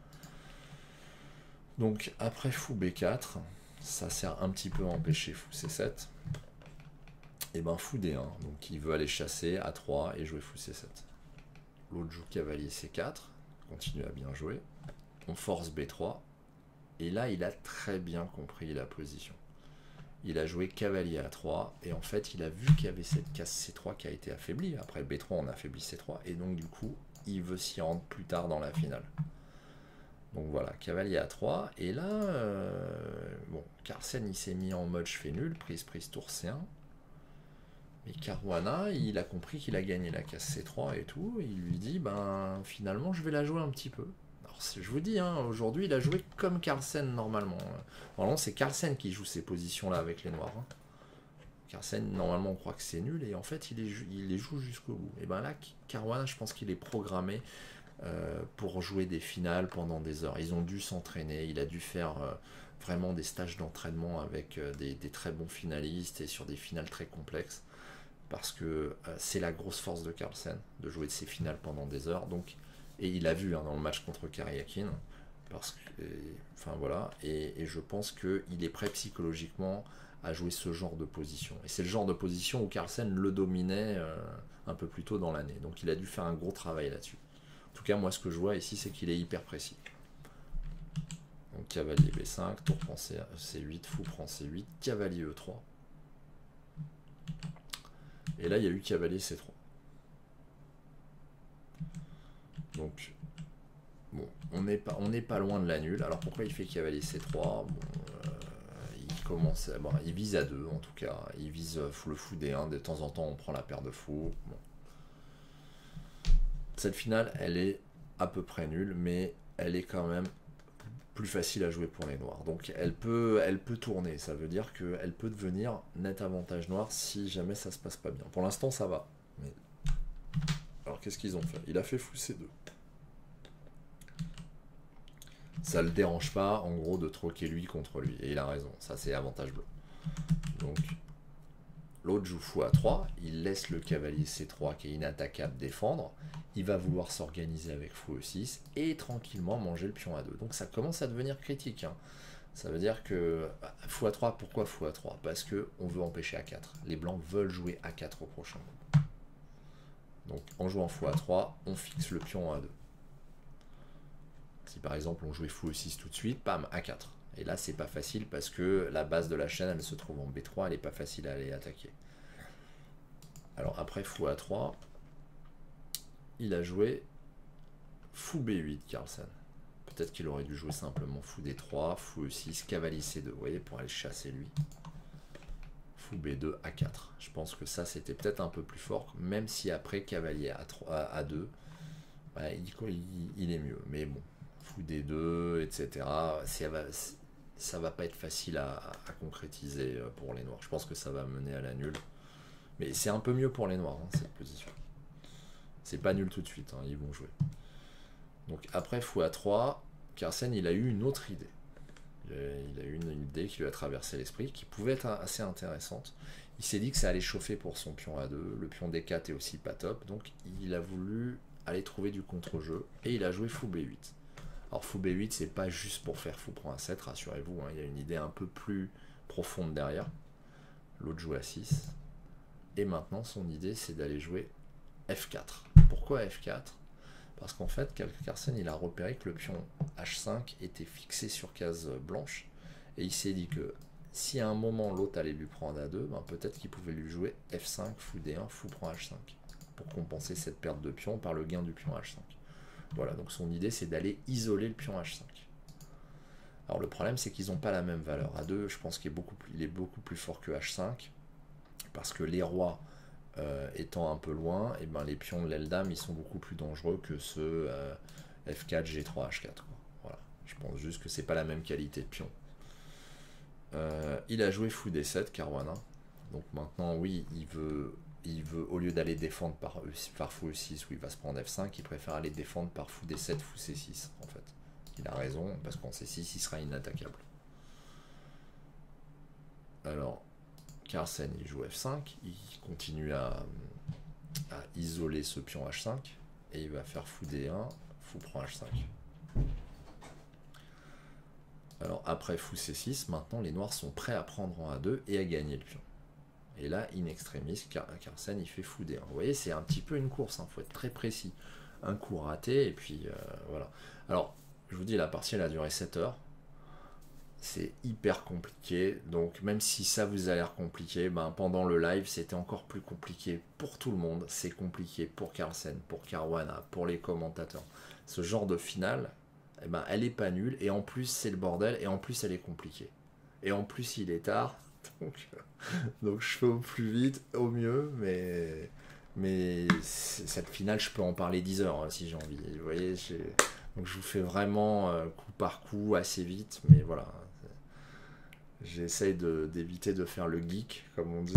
Donc après fou B4, ça sert un petit peu à empêcher fou C7. Et ben fou D1, donc il veut aller chasser A3 et jouer fou C7. L'autre joue cavalier C4, continue à bien jouer. On force B3, et là il a très bien compris la position. Il a joué cavalier A3, et en fait il a vu qu'il y avait cette case C3 qui a été affaiblie. Après B3 on affaiblit C3, et donc du coup il veut s'y rendre plus tard dans la finale. Donc voilà, cavalier A3, et là, bon, Carlsen il s'est mis en mode je fais nul, prise tour C1. Mais Caruana, il a compris qu'il a gagné la case C3 et tout, et il lui dit, ben finalement je vais la jouer un petit peu. Alors je vous dis, hein, aujourd'hui il a joué comme Carlsen normalement. Normalement c'est Carlsen qui joue ces positions là avec les noirs. Hein. Carlsen, normalement on croit que c'est nul, et en fait il les joue jusqu'au bout. Et ben là, Caruana, je pense qu'il est programmé pour jouer des finales pendant des heures. Ils ont dû s'entraîner, il a dû faire vraiment des stages d'entraînement avec des très bons finalistes et sur des finales très complexes. Parce que c'est la grosse force de Carlsen, de jouer de ces finales pendant des heures. Donc, et il a vu hein, dans le match contre Karyakin, parce que, enfin voilà, et je pense qu'il est prêt psychologiquement à jouer ce genre de position. Et c'est le genre de position où Carlsen le dominait un peu plus tôt dans l'année. Donc il a dû faire un gros travail là-dessus. En tout cas, moi ce que je vois ici, c'est qu'il est hyper précis. Donc cavalier B5, tour prend C8, fou prend C8, cavalier E3. Et là, il y a eu cavalier C3. Donc, bon, on n'est pas loin de la nulle. Alors pourquoi il fait cavalier C3 bon, il commence, bon, il vise à 2 en tout cas. Il vise le fou D1. De temps en temps, on prend la paire de fous. Bon. Cette finale, elle est à peu près nulle, mais elle est quand même plus facile à jouer pour les noirs. Donc elle peut tourner, ça veut dire qu'elle peut devenir net avantage noir si jamais ça se passe pas bien. Pour l'instant ça va. Mais... alors qu'est-ce qu'ils ont fait? Il a fait fou C2. Ça le dérange pas en gros de troquer lui contre lui. Et il a raison, ça c'est avantage bleu. Donc l'autre joue fou A3, il laisse le cavalier C3 qui est inattaquable défendre. Il va vouloir s'organiser avec fou E6 et tranquillement manger le pion A2. Donc ça commence à devenir critique. Hein. Ça veut dire que fou A3, pourquoi fou A3? Parce qu'on veut empêcher A4. Les blancs veulent jouer A4 au prochain coup. Donc en jouant fou A3, on fixe le pion en A2. Si par exemple on jouait fou E6 tout de suite, pam, A4. Et là c'est pas facile parce que la base de la chaîne elle se trouve en B3, elle est pas facile à aller attaquer. Alors après fou A3, il a joué fou B8 Carlsen. Peut-être qu'il aurait dû jouer simplement fou D3, fou E6, cavalier C2, vous voyez, pour aller chasser lui. Fou B2, A4. Je pense que ça c'était peut-être un peu plus fort, même si après cavalier A2, bah, il est mieux. Mais bon, fou D2, etc. Ça va pas être facile à concrétiser pour les noirs. Je pense que ça va mener à la nulle. Mais c'est un peu mieux pour les noirs, hein, cette position. C'est pas nul tout de suite, hein, ils vont jouer. Donc après fou A3, Carlsen il a eu une autre idée. Il a eu une idée qui lui a traversé l'esprit, qui pouvait être assez intéressante. Il s'est dit que ça allait chauffer pour son pion A2, le pion D4 est aussi pas top, donc il a voulu aller trouver du contre-jeu, et il a joué fou B8. Alors fou B8 c'est pas juste pour faire fou prend A7, rassurez-vous, hein, il y a une idée un peu plus profonde derrière. L'autre joue A6, et maintenant son idée c'est d'aller jouer F4. Pourquoi F4? Parce qu'en fait, Carlsen il a repéré que le pion H5 était fixé sur case blanche, et il s'est dit que si à un moment l'autre allait lui prendre A2, ben peut-être qu'il pouvait lui jouer F5, fou D1, fou prend H5, pour compenser cette perte de pion par le gain du pion H5. Voilà, donc son idée c'est d'aller isoler le pion H5. Alors le problème c'est qu'ils n'ont pas la même valeur. A2, je pense qu'il est beaucoup plus fort que H5, parce que les rois étant un peu loin, et ben les pions de l'aile dame ils sont beaucoup plus dangereux que ceux F4, G3, H4. Quoi. Voilà. Je pense juste que c'est pas la même qualité de pion. Il a joué fou D7, Caruana. Donc maintenant, oui, il veut au lieu d'aller défendre par fou E6 où il va se prendre F5, il préfère aller défendre par fou D7, fou C6 en fait. Il a raison, parce qu'en C6 il sera inattaquable. Alors Carlsen il joue F5, il continue à isoler ce pion H5, et il va faire fou D1, fou prend H5. Alors après fou C6, maintenant les noirs sont prêts à prendre en A2 et à gagner le pion. Et là, in extremis, Carlsen il fait fou D1. Vous voyez, c'est un petit peu une course, faut être très précis. Un coup raté, et puis voilà. Alors, je vous dis, la partie elle a duré 7 heures. C'est hyper compliqué, donc même si ça vous a l'air compliqué, pendant le live c'était encore plus compliqué pour tout le monde. C'est compliqué pour Carlsen, pour Caruana, pour les commentateurs. Ce genre de finale, elle est pas nulle, et en plus c'est le bordel, et en plus elle est compliquée. Et en plus il est tard, donc je fais au plus vite, au mieux, mais cette finale je peux en parler 10 heures si j'ai envie. Vous voyez, donc je vous fais vraiment coup par coup assez vite, mais voilà. J'essaye d'éviter de faire le geek, comme on dit.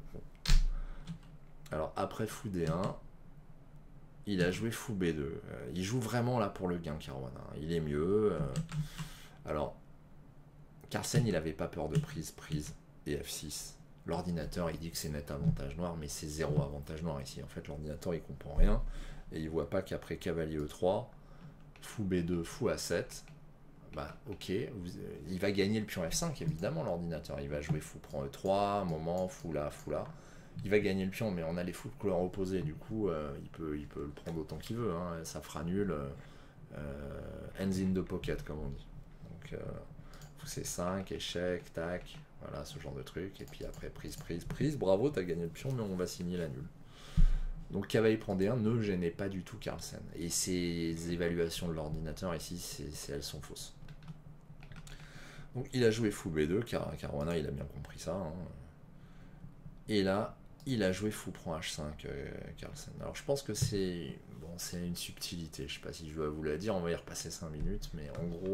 Alors, après fou D1, il a joué fou B2. Il joue vraiment là pour le gain, Caruana. Il est mieux. Alors, Carlsen, il n'avait pas peur de prise et F6. L'ordinateur, il dit que c'est net avantage noir, mais c'est zéro avantage noir ici. En fait, l'ordinateur, il comprend rien. Et il voit pas qu'après cavalier E3, fou B2, fou A7... ok, il va gagner le pion F5, évidemment, l'ordinateur. Il va jouer fou prend E3, moment, fou là. Il va gagner le pion, mais on a les fous de couleur opposée, du coup, il peut le prendre autant qu'il veut. Ça fera nul. Hands in the pocket, comme on dit. Donc, fou C5, échec, tac, voilà, ce genre de truc. Et puis après, prise. Bravo, t'as gagné le pion, mais on va signer la nulle. Donc cavalier prend D1 ne gênait pas du tout Carlsen. Et ces évaluations de l'ordinateur ici, elles sont fausses. Donc il a joué fou B2, Caruana il a bien compris ça. Et là, il a joué fou prend H5, Carlsen. Alors je pense que c'est une subtilité, je sais pas si je dois vous la dire, on va y repasser 5 minutes, mais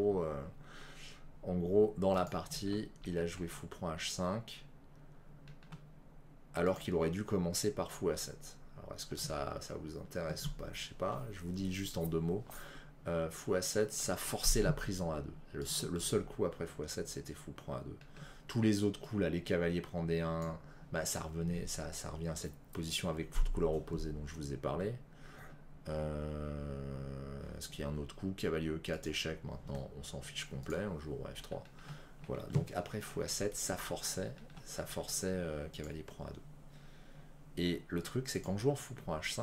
en gros, dans la partie, il a joué fou prend H5, alors qu'il aurait dû commencer par fou A7. Alors est-ce que ça vous intéresse ou pas? Je sais pas, je vous dis juste en 2 mots. Fou A7, ça forçait la prise en A2. Le seul coup après fou A7, c'était fou prend A2. Tous les autres coups, là, les cavaliers prend D1, ça revient à cette position avec fou de couleur opposée dont je vous ai parlé. Est-ce qu'il y a un autre coup? Cavalier E4, échec, maintenant, on s'en fiche complet, on joue au F3. Voilà, donc après fou A7, ça forçait cavalier prend A2. Et le truc, c'est qu'en jouant fou prend H5,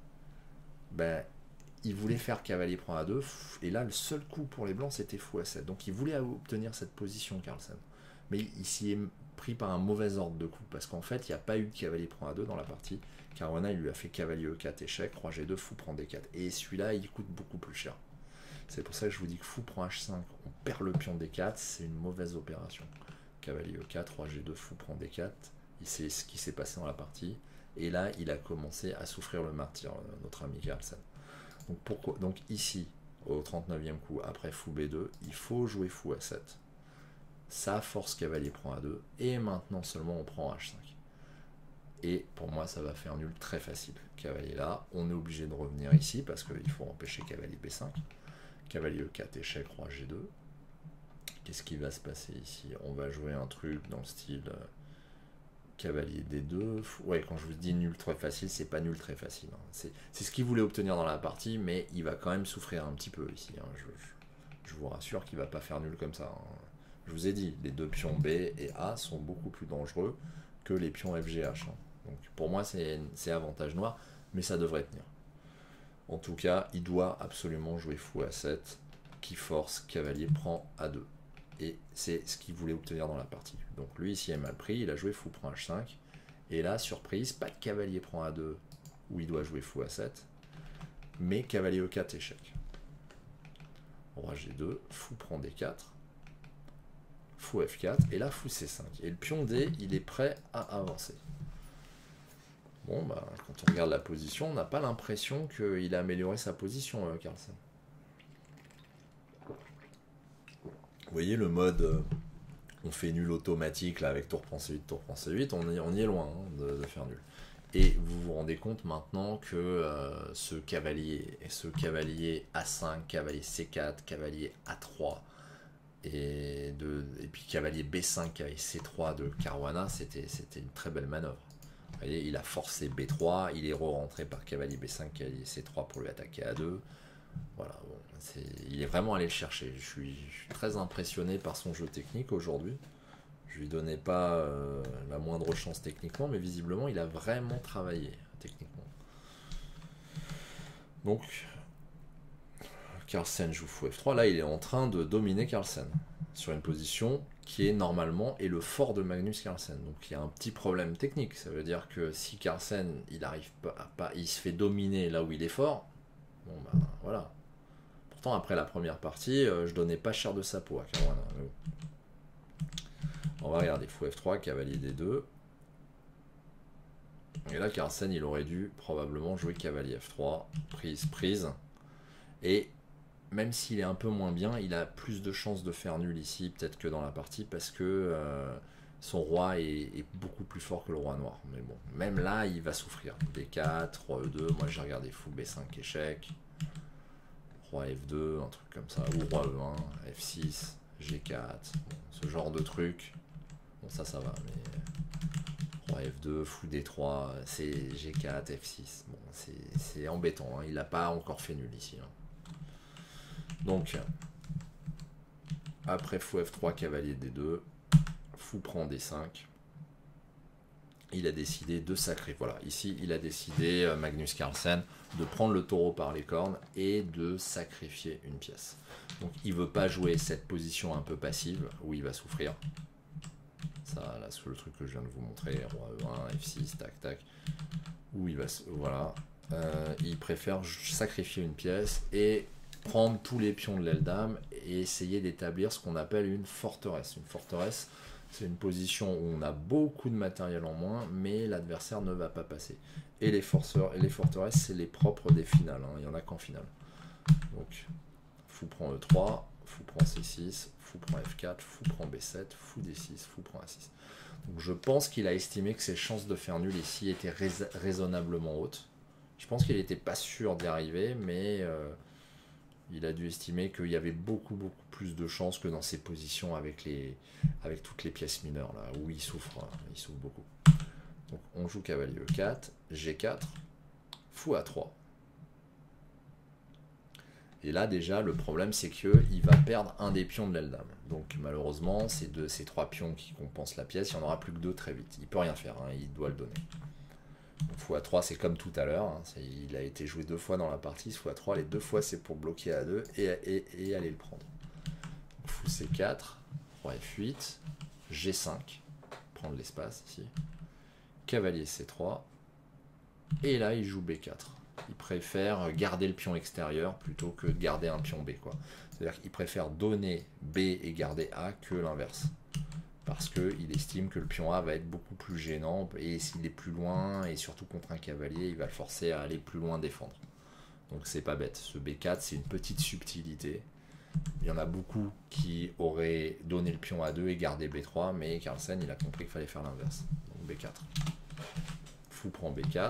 il voulait faire cavalier prend A2, et là le seul coup pour les blancs c'était fou A7. Donc il voulait obtenir cette position, Carlsen. Mais il s'y est pris par un mauvais ordre de coup, parce qu'en fait il n'y a pas eu de cavalier prend A2 dans la partie. Caruana il lui a fait cavalier E4 échec, roi G2, fou prend D4. Et celui-là il coûte beaucoup plus cher. C'est pour ça que je vous dis que fou prend H5, on perd le pion D4, c'est une mauvaise opération. Cavalier E4, roi G2, fou prend D4, c'est ce qui s'est passé dans la partie. Et là il a commencé à souffrir le martyr, notre ami Carlsen. Donc ici, au 39e coup, après fou B2, il faut jouer fou A7. Ça force cavalier prend A2, et maintenant seulement on prend H5. Et pour moi, ça va faire nul très facile. Cavalier là, on est obligé de revenir ici, parce qu'il faut empêcher cavalier B5. Cavalier E4, échec, roi G2. Qu'est-ce qui va se passer ici? On va jouer un truc dans le style... cavalier D2, ouais, quand je vous dis nul très facile, c'est pas nul très facile. C'est ce qu'il voulait obtenir dans la partie, mais il va quand même souffrir un petit peu ici. Je vous rassure qu'il va pas faire nul comme ça. Je vous ai dit, les deux pions B et A sont beaucoup plus dangereux que les pions FGH. Donc pour moi, c'est avantage noir, mais ça devrait tenir. En tout cas, il doit absolument jouer fou A7, qui force cavalier prend A2. Et c'est ce qu'il voulait obtenir dans la partie. Donc lui ici est mal pris, il a joué fou prend H5. Et là, surprise, pas de cavalier prend A2 où il doit jouer fou A7, mais cavalier E4 échec. Roi G2, fou prend D4, fou F4, et là fou C5. Et le pion D, il est prêt à avancer. Bon, quand on regarde la position, on n'a pas l'impression qu'il a amélioré sa position, Carlsen. Vous voyez le mode on fait nul automatique là avec tour prend C8, on y est loin de faire nul. Et vous vous rendez compte maintenant que ce cavalier A5, cavalier C4, cavalier A3 et puis cavalier B5, cavalier C3 de Caruana, c'était une très belle manœuvre. Vous voyez, il a forcé B3, il est re-rentré par cavalier B5, cavalier C3 pour lui attaquer A2. Voilà, bon, il est vraiment allé le chercher. Je suis très impressionné par son jeu technique aujourd'hui. Je lui donnais pas la moindre chance techniquement, mais visiblement il a vraiment travaillé techniquement. Donc Carlsen joue fou F3. Là, il est en train de dominer Carlsen sur une position qui est normalement est le fort de Magnus Carlsen. Donc il y a un petit problème technique. Ça veut dire que si Carlsen il arrive pas, il se fait dominer là où il est fort. Bon ben voilà. Pourtant après la première partie, je donnais pas cher de sa peau à Caruana. On va regarder fou F3, cavalier D2. Et là, Carlsen, il aurait dû probablement jouer cavalier F3, prise. Et même s'il est un peu moins bien, il a plus de chances de faire nul ici, peut-être que dans la partie, parce que son roi est beaucoup plus fort que le roi noir. Mais bon, même là, il va souffrir. D4, roi E2, moi j'ai regardé fou B5, échec. Roi F2, un truc comme ça, ou roi E1, F6, G4, bon, ce genre de truc. Bon, ça va, mais roi F2, fou D3, c'est G4, F6. Bon, c'est embêtant, hein. Il n'a pas encore fait nul ici. Hein. Donc, après fou F3, cavalier D2, fou prend D5. Il a décidé de sacrifier. Voilà, ici, il a décidé, Magnus Carlsen, de prendre le taureau par les cornes et de sacrifier une pièce. Donc, il ne veut pas jouer cette position un peu passive où il va souffrir. Ça, là, c'est le truc que je viens de vous montrer. Roi E1, F6, tac, tac. Où il va... Voilà. Il préfère sacrifier une pièce et prendre tous les pions de l'aile dame et essayer d'établir ce qu'on appelle une forteresse. Une forteresse, c'est une position où on a beaucoup de matériel en moins, mais l'adversaire ne va pas passer. Et les forteresses, c'est les propres des finales. Hein. Il n'y en a qu'en finale. Donc, fou prend E3, fou prend C6, fou prend F4, fou prend B7, fou D6, fou prend A6. Donc je pense qu'il a estimé que ses chances de faire nul ici étaient raisonnablement hautes. Je pense qu'il n'était pas sûr d'y arriver, mais il a dû estimer qu'il y avait beaucoup plus de chances que dans ces positions avec toutes les pièces mineures, là, où il souffre beaucoup. Donc on joue cavalier E4, G4, fou A3. Et là déjà le problème c'est qu'il va perdre un des pions de l'aile dame. Donc malheureusement ces trois pions qui compensent la pièce, il n'y en aura plus que deux très vite. Il peut rien faire, hein, il doit le donner. Donc fou A3 c'est comme tout à l'heure, hein, il a été joué 2 fois dans la partie, fou A3 les 2 fois c'est pour bloquer A2 et aller le prendre. Donc, fou C4, roi F8, G5, prendre l'espace ici, cavalier C3, et là il joue B4. Il préfère garder le pion extérieur plutôt que de garder un pion B, quoi. C'est-à-dire qu'il préfère donner B et garder A que l'inverse. Parce qu'il estime que le pion A va être beaucoup plus gênant, et s'il est plus loin, et surtout contre un cavalier, il va le forcer à aller plus loin défendre. Donc c'est pas bête. Ce B4, c'est une petite subtilité. Il y en a beaucoup qui auraient donné le pion A2 et gardé B3, mais Carlsen, il a compris qu'il fallait faire l'inverse. Donc B4. Fou prend B4.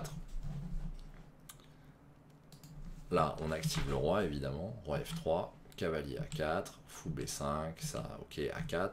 Là, on active le roi, évidemment. Roi F3, cavalier A4, fou B5, ça, ok, A4.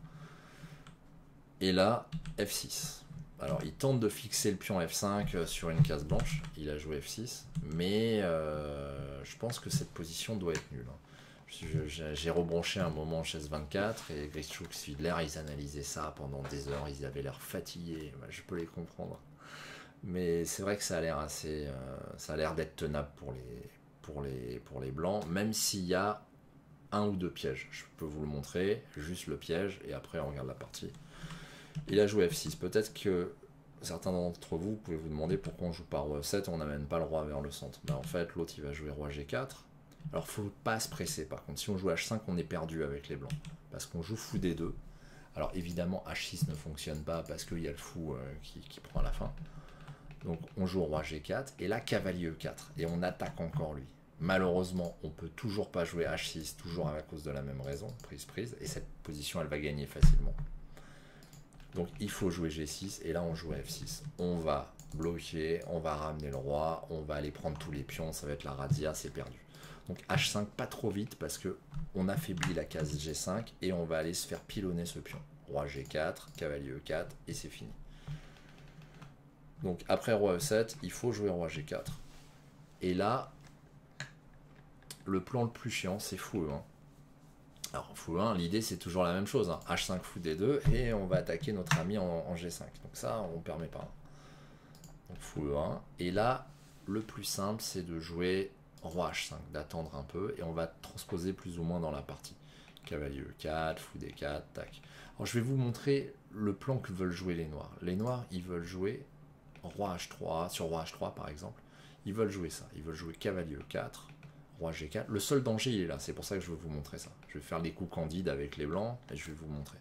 Et là, F6. Alors, il tente de fixer le pion F5 sur une case blanche. Il a joué F6. Mais je pense que cette position doit être nulle. J'ai rebranché un moment chaise 24 et Grischuk, Fiedler, ils analysaient ça pendant des heures. Ils avaient l'air fatigués. Je peux les comprendre. Mais c'est vrai que ça a l'air assez, ça a l'air d'être tenable pour les blancs, même s'il y a un ou deux pièges. Je peux vous le montrer, juste le piège, et après on regarde la partie. Il a joué F6. Peut-être que certains d'entre vous pouvez vous demander pourquoi on joue pas roi E7 et on n'amène pas le roi vers le centre. En fait, l'autre il va jouer roi G4. Alors faut pas se presser. Par contre, si on joue H5, on est perdu avec les blancs, parce qu'on joue fou D2. Alors évidemment, H6 ne fonctionne pas parce qu'il y a le fou qui prend à la fin. Donc on joue roi G4 et là cavalier E4 et on attaque encore lui. Malheureusement, on peut toujours pas jouer H6, toujours à cause de la même raison, prise, et cette position elle va gagner facilement. Donc il faut jouer G6 et là on joue F6. On va bloquer, on va ramener le roi, on va aller prendre tous les pions, ça va être la razzia, c'est perdu. Donc H5 pas trop vite parce que on affaiblit la case G5 et on va aller se faire pilonner ce pion. Roi G4, cavalier E4 et c'est fini. Donc après roi E7, il faut jouer roi G4. Et là, le plan le plus chiant, c'est fou E1. Alors fou E1, l'idée c'est toujours la même chose, hein. H5 fou D2 et on va attaquer notre ami en G5. Donc ça, on ne permet pas. Donc fou E1. Et là, le plus simple, c'est de jouer roi H5, d'attendre un peu et on va transposer plus ou moins dans la partie. Cavalier E4, fou D4, tac. Alors je vais vous montrer le plan que veulent jouer les noirs. Les noirs, ils veulent jouer roi H3, sur roi H3 par exemple. Ils veulent jouer ça. Ils veulent jouer cavalier E4, roi G4. Le seul danger, il est là. C'est pour ça que je veux vous montrer ça. Je vais faire les coups candides avec les blancs et je vais vous montrer.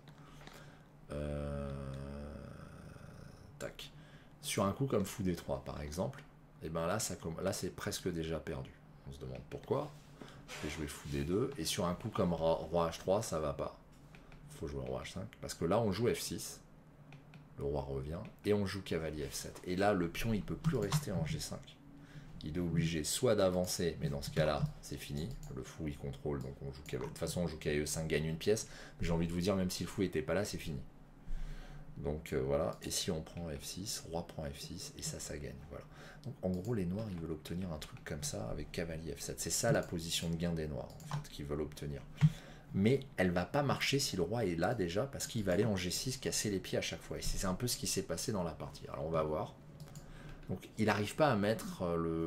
Tac. Sur un coup comme fou D3 par exemple, et ben là, là c'est presque déjà perdu. On se demande pourquoi. Je vais jouer fou D2 et sur un coup comme roi H3, ça va pas. Il faut jouer roi H5 parce que là on joue F6. Le roi revient et on joue cavalier F7. Et là, le pion, il peut plus rester en G5. Il est obligé soit d'avancer, mais dans ce cas-là, c'est fini. Le fou, il contrôle, donc on joue cavalier. De toute façon, on joue cavalier E5, gagne une pièce. J'ai envie de vous dire, même si le fou n'était pas là, c'est fini. Donc voilà. Et si on prend F6, roi prend F6, et ça gagne. Voilà. Donc en gros, les noirs, ils veulent obtenir un truc comme ça avec cavalier F7. C'est ça la position de gain des noirs, en fait, qu'ils veulent obtenir. Mais elle va pas marcher si le roi est là déjà, parce qu'il va aller en G6 casser les pieds à chaque fois. Et c'est un peu ce qui s'est passé dans la partie. Alors on va voir. Donc il n'arrive pas à mettre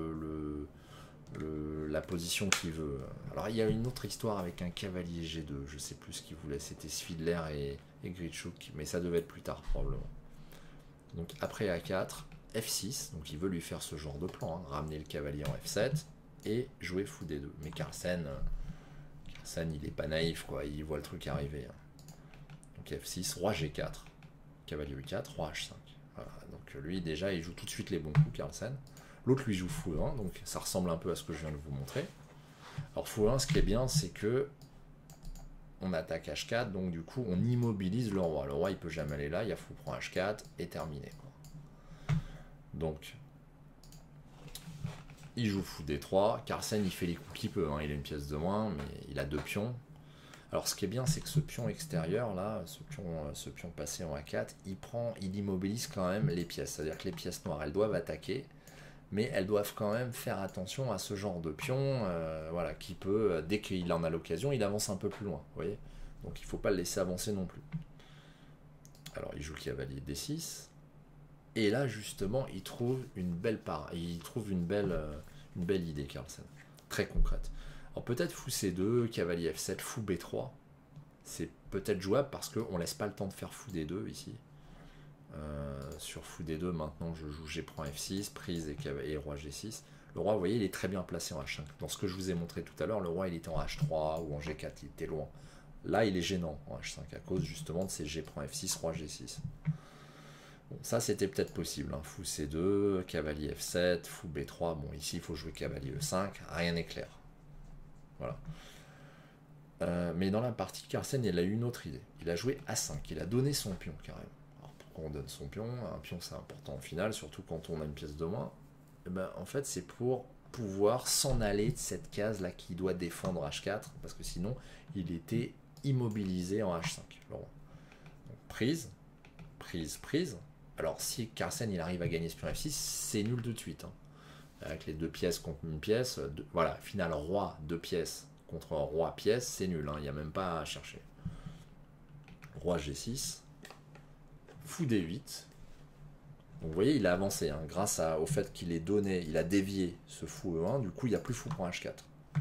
la position qu'il veut. Alors il y a une autre histoire avec un cavalier G2. Je sais plus ce qu'il voulait. C'était Svidler et Gritschuk, mais ça devait être plus tard probablement. Donc après A4, F6. Donc il veut lui faire ce genre de plan, hein, ramener le cavalier en F7 et jouer fou D2. Mais Carlsen, il est pas naïf, quoi. Il voit le truc arriver. Donc F6, roi G4, cavalier E4, roi H5. Voilà. Donc lui, déjà, il joue tout de suite les bons coups, Carlsen. L'autre lui joue fou E1, donc ça ressemble un peu à ce que je viens de vous montrer. Alors fou E1, ce qui est bien, c'est que on attaque H4, donc du coup, on immobilise le roi. Le roi, il peut jamais aller là, il y a fou prend H4, et terminé, quoi. Donc, il joue fou D3. Carlsen, il fait les coups qu'il peut, hein. Il a une pièce de moins, mais il a deux pions. Alors ce qui est bien, c'est que ce pion extérieur, là, ce pion passé en A4, il immobilise quand même les pièces. C'est-à-dire que les pièces noires, elles doivent attaquer, mais elles doivent quand même faire attention à ce genre de pion, voilà, qui peut, dès qu'il en a l'occasion, il avance un peu plus loin, vous voyez. Donc il ne faut pas le laisser avancer non plus. Alors il joue le cavalier D6, et là justement, il trouve une belle idée, Carlsen, très concrète. Alors peut-être fou C2, cavalier F7, fou B3. C'est peut-être jouable parce qu'on laisse pas le temps de faire fou D2 ici. Sur fou D2, maintenant je joue G prend F6, prise et roi G6. Le roi, vous voyez, il est très bien placé en H5. Dans ce que je vous ai montré tout à l'heure, le roi il était en H3 ou en G4, il était loin. Là, il est gênant en H5 à cause justement de ces G prend F6, roi G6. Bon, ça c'était peut-être possible, hein. Fou C2, cavalier F7, fou B3. Bon, ici il faut jouer cavalier E5, rien n'est clair. Voilà. Mais dans la partie, Carlsen, il a eu une autre idée. Il a joué A5, il a donné son pion carrément. Alors pourquoi on donne son pion? Un pion c'est important en finale, surtout quand on a une pièce de moins. Et ben, en fait c'est pour pouvoir s'en aller de cette case là qui doit défendre H4, parce que sinon il était immobilisé en H5. Donc, prise, prise, prise. Alors si Carlsen il arrive à gagner ce pion F6, c'est nul de suite, hein. Avec les deux pièces contre une pièce, voilà, finale roi, deux pièces contre roi pièce, c'est nul, hein, il n'y a même pas à chercher. Roi G6, fou D8. Donc vous voyez, il a avancé, hein, grâce au fait qu'il ait donné, il a dévié ce fou E1, du coup il n'y a plus fou pour H4.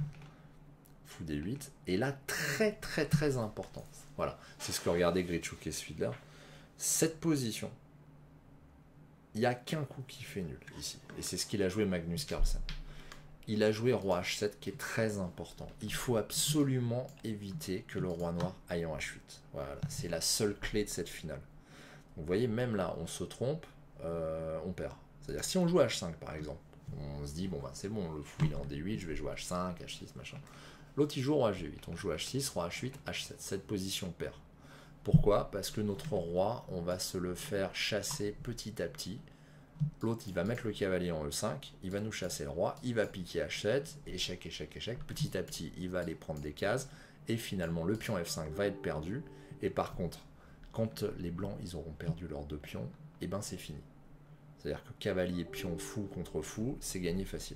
Fou D8, et là très très très important, voilà, c'est ce que regardait Gritschuk et Svidler, cette position, il n'y a qu'un coup qui fait nul ici, et c'est ce qu'il a joué Magnus Carlsen. Il a joué roi H7 qui est très important. Il faut absolument éviter que le roi noir aille en H8. Voilà, c'est la seule clé de cette finale. Donc, vous voyez, même là, on se trompe, on perd. C'est-à-dire, si on joue H5 par exemple, on se dit, bon, bah, c'est bon, le fou il est en D8, je vais jouer H5, H6, machin. L'autre il joue roi G8, on joue H6, roi H8, H7. Cette position perd. Pourquoi? Parce que notre roi, on va se le faire chasser petit à petit. L'autre, il va mettre le cavalier en E5, il va nous chasser le roi, il va piquer H7, échec, échec, échec. Petit à petit, il va aller prendre des cases, et finalement, le pion F5 va être perdu. Et par contre, quand les blancs, ils auront perdu leurs deux pions, et ben c'est fini. C'est-à-dire que cavalier, pion, fou contre fou, c'est gagné facile.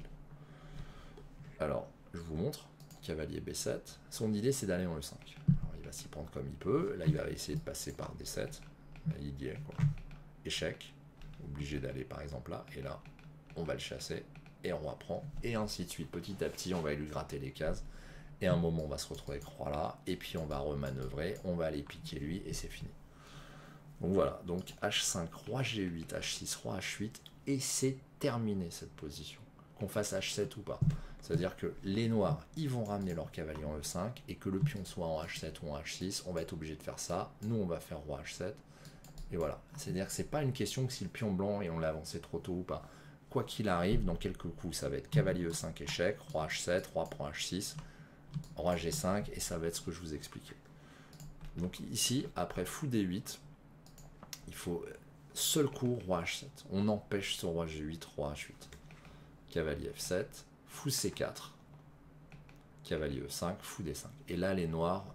Alors, je vous montre. Cavalier B7. Son idée, c'est d'aller en E5. Alors, il va s'y prendre comme il peut. Là, il va essayer de passer par D7. Il y est, quoi. Échec. Obligé d'aller, par exemple, là. Et là, on va le chasser. Et roi prend. Et ainsi de suite. Petit à petit, on va lui gratter les cases. Et à un moment, on va se retrouver avec roi là. Et puis, on va remanœuvrer. On va aller piquer lui. Et c'est fini. Donc voilà. Donc H5, roi G8, H6, roi H8. Et c'est terminé, cette position. Qu'on fasse H7 ou pas. C'est-à-dire que les noirs, ils vont ramener leur cavalier en E5 et que le pion soit en H7 ou en H6, on va être obligé de faire ça. Nous, on va faire roi H7. Et voilà. C'est-à-dire que c'est pas une question que si le pion blanc et on l'a avancé trop tôt ou pas. Quoi qu'il arrive, dans quelques coups, ça va être cavalier E5 échec, roi H7, roi prend H6, roi G5 et ça va être ce que je vous expliquais. Donc ici, après fou D8, il faut seul coup roi H7. On empêche ce roi G8, roi H8. Cavalier F7. Fou C4, cavalier E5, fou D5. Et là, les noirs,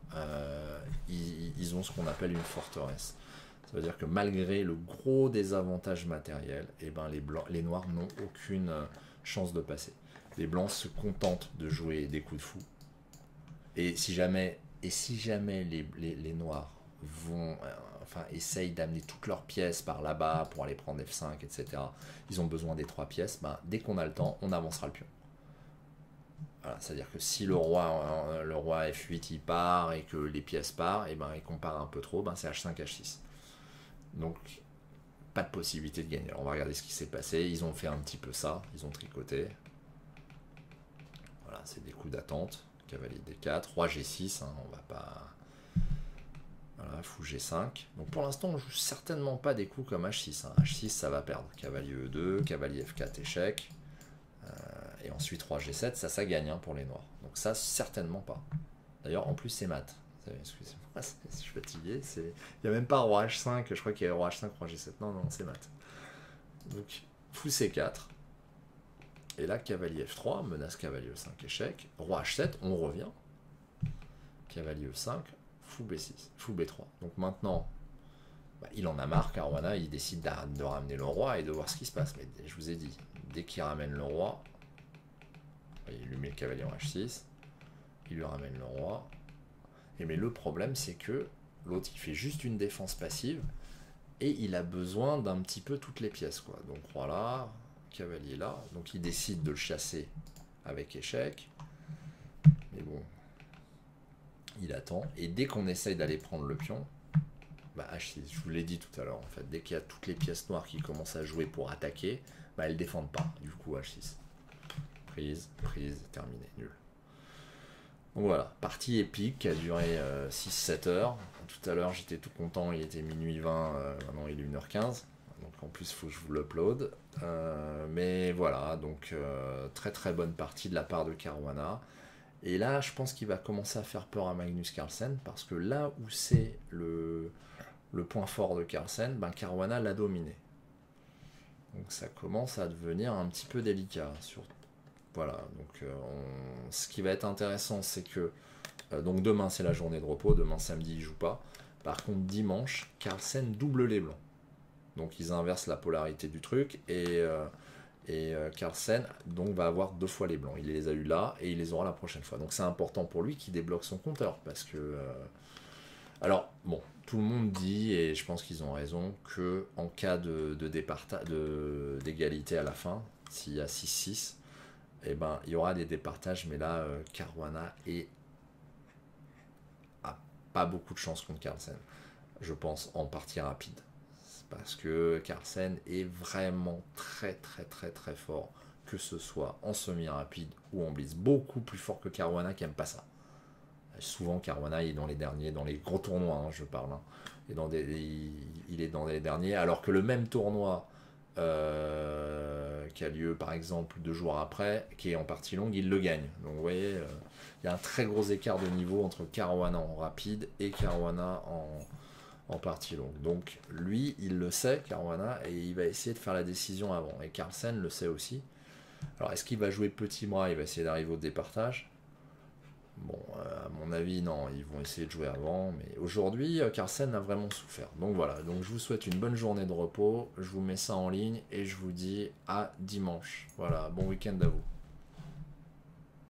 ils ont ce qu'on appelle une forteresse. Ça veut dire que malgré le gros désavantage matériel, eh ben les noirs n'ont aucune chance de passer. Les blancs se contentent de jouer des coups de fou. Et si jamais les noirs vont, essayent d'amener toutes leurs pièces par là-bas pour aller prendre F5, etc., ils ont besoin des 3 pièces, ben, dès qu'on a le temps, on avancera le pion. Voilà, c'est-à-dire que si le roi F8 il part et que les pièces partent, et ben, et qu'on part un peu trop, ben, c'est H5, H6. Donc, pas de possibilité de gagner. Alors, on va regarder ce qui s'est passé. Ils ont fait un petit peu ça. Ils ont tricoté. Voilà, c'est des coups d'attente. Cavalier D4. Roi G6. Hein, on va pas... Voilà, fou G5. Donc, pour l'instant, on joue certainement pas des coups comme H6. Hein. H6, ça va perdre. Cavalier E2. Cavalier F4, échec. Et ensuite, roi G7. Ça gagne hein, pour les noirs. Donc, ça, certainement pas. D'ailleurs, en plus, c'est mat. Excusez-moi, je suis fatigué. Il n'y a même pas roi H5, je crois qu'il y a roi H5, roi G7. Non, c'est mat. Donc, fou C4. Et là, cavalier F3, menace cavalier E5, échec. Roi H7, on revient. Cavalier E5, fou B6, fou B3. Donc maintenant, il en a marre, Caruana, il décide de ramener le roi et de voir ce qui se passe. Mais je vous ai dit, dès qu'il ramène le roi, il lui met le cavalier en H6, il lui ramène le roi. Mais le problème, c'est que l'autre, il fait juste une défense passive et il a besoin d'un petit peu toutes les pièces, quoi. Donc, roi là, cavalier là. Donc, il décide de le chasser avec échec. Mais bon, il attend. Et dès qu'on essaye d'aller prendre le pion, H6, je vous l'ai dit tout à l'heure, en fait, dès qu'il y a toutes les pièces noires qui commencent à jouer pour attaquer, elles ne défendent pas. Du coup, H6. Prise, terminé, nul. Donc voilà, partie épique qui a duré 6-7 heures. Tout à l'heure j'étais tout content, il était minuit 20, maintenant il est 1h15. Donc en plus il faut que je vous l'upload. Mais voilà, donc très très bonne partie de la part de Caruana. Et là je pense qu'il va commencer à faire peur à Magnus Carlsen, parce que là où c'est le point fort de Carlsen, Caruana l'a dominé. Donc ça commence à devenir un petit peu délicat, surtout. Voilà, donc ce qui va être intéressant, c'est que donc demain c'est la journée de repos, demain samedi il joue pas. Par contre dimanche, Carlsen double les blancs. Donc ils inversent la polarité du truc et Carlsen donc va avoir 2 fois les blancs. Il les a eu là et il les aura la prochaine fois. Donc c'est important pour lui qu'il débloque son compteur parce que alors bon, tout le monde dit et je pense qu'ils ont raison que en cas d'égalité à la fin, s'il y a 6-6. Il y aura des départages, mais là, Caruana a pas beaucoup de chance contre Carlsen. Je pense en partie rapide. Parce que Carlsen est vraiment très très très très fort, que ce soit en semi-rapide ou en blitz. Beaucoup plus fort que Caruana qui aime pas ça. Souvent, Caruana est dans les derniers, dans les gros tournois, hein, je parle. Hein. Il est dans les derniers, alors que le même tournoi qui a lieu par exemple 2 jours après, qui est en partie longue, il le gagne. Donc vous voyez, il y a un très gros écart de niveau entre Caruana en rapide et Caruana en partie longue. Donc lui, il le sait, Caruana, et il va essayer de faire la décision avant. Et Carlsen le sait aussi. Alors est-ce qu'il va jouer petit bras, il va essayer d'arriver au départage? Bon, à mon avis, non, ils vont essayer de jouer avant, mais aujourd'hui, Carlsen a vraiment souffert. Donc voilà, donc je vous souhaite une bonne journée de repos, je vous mets ça en ligne et je vous dis à dimanche. Voilà, bon week-end à vous.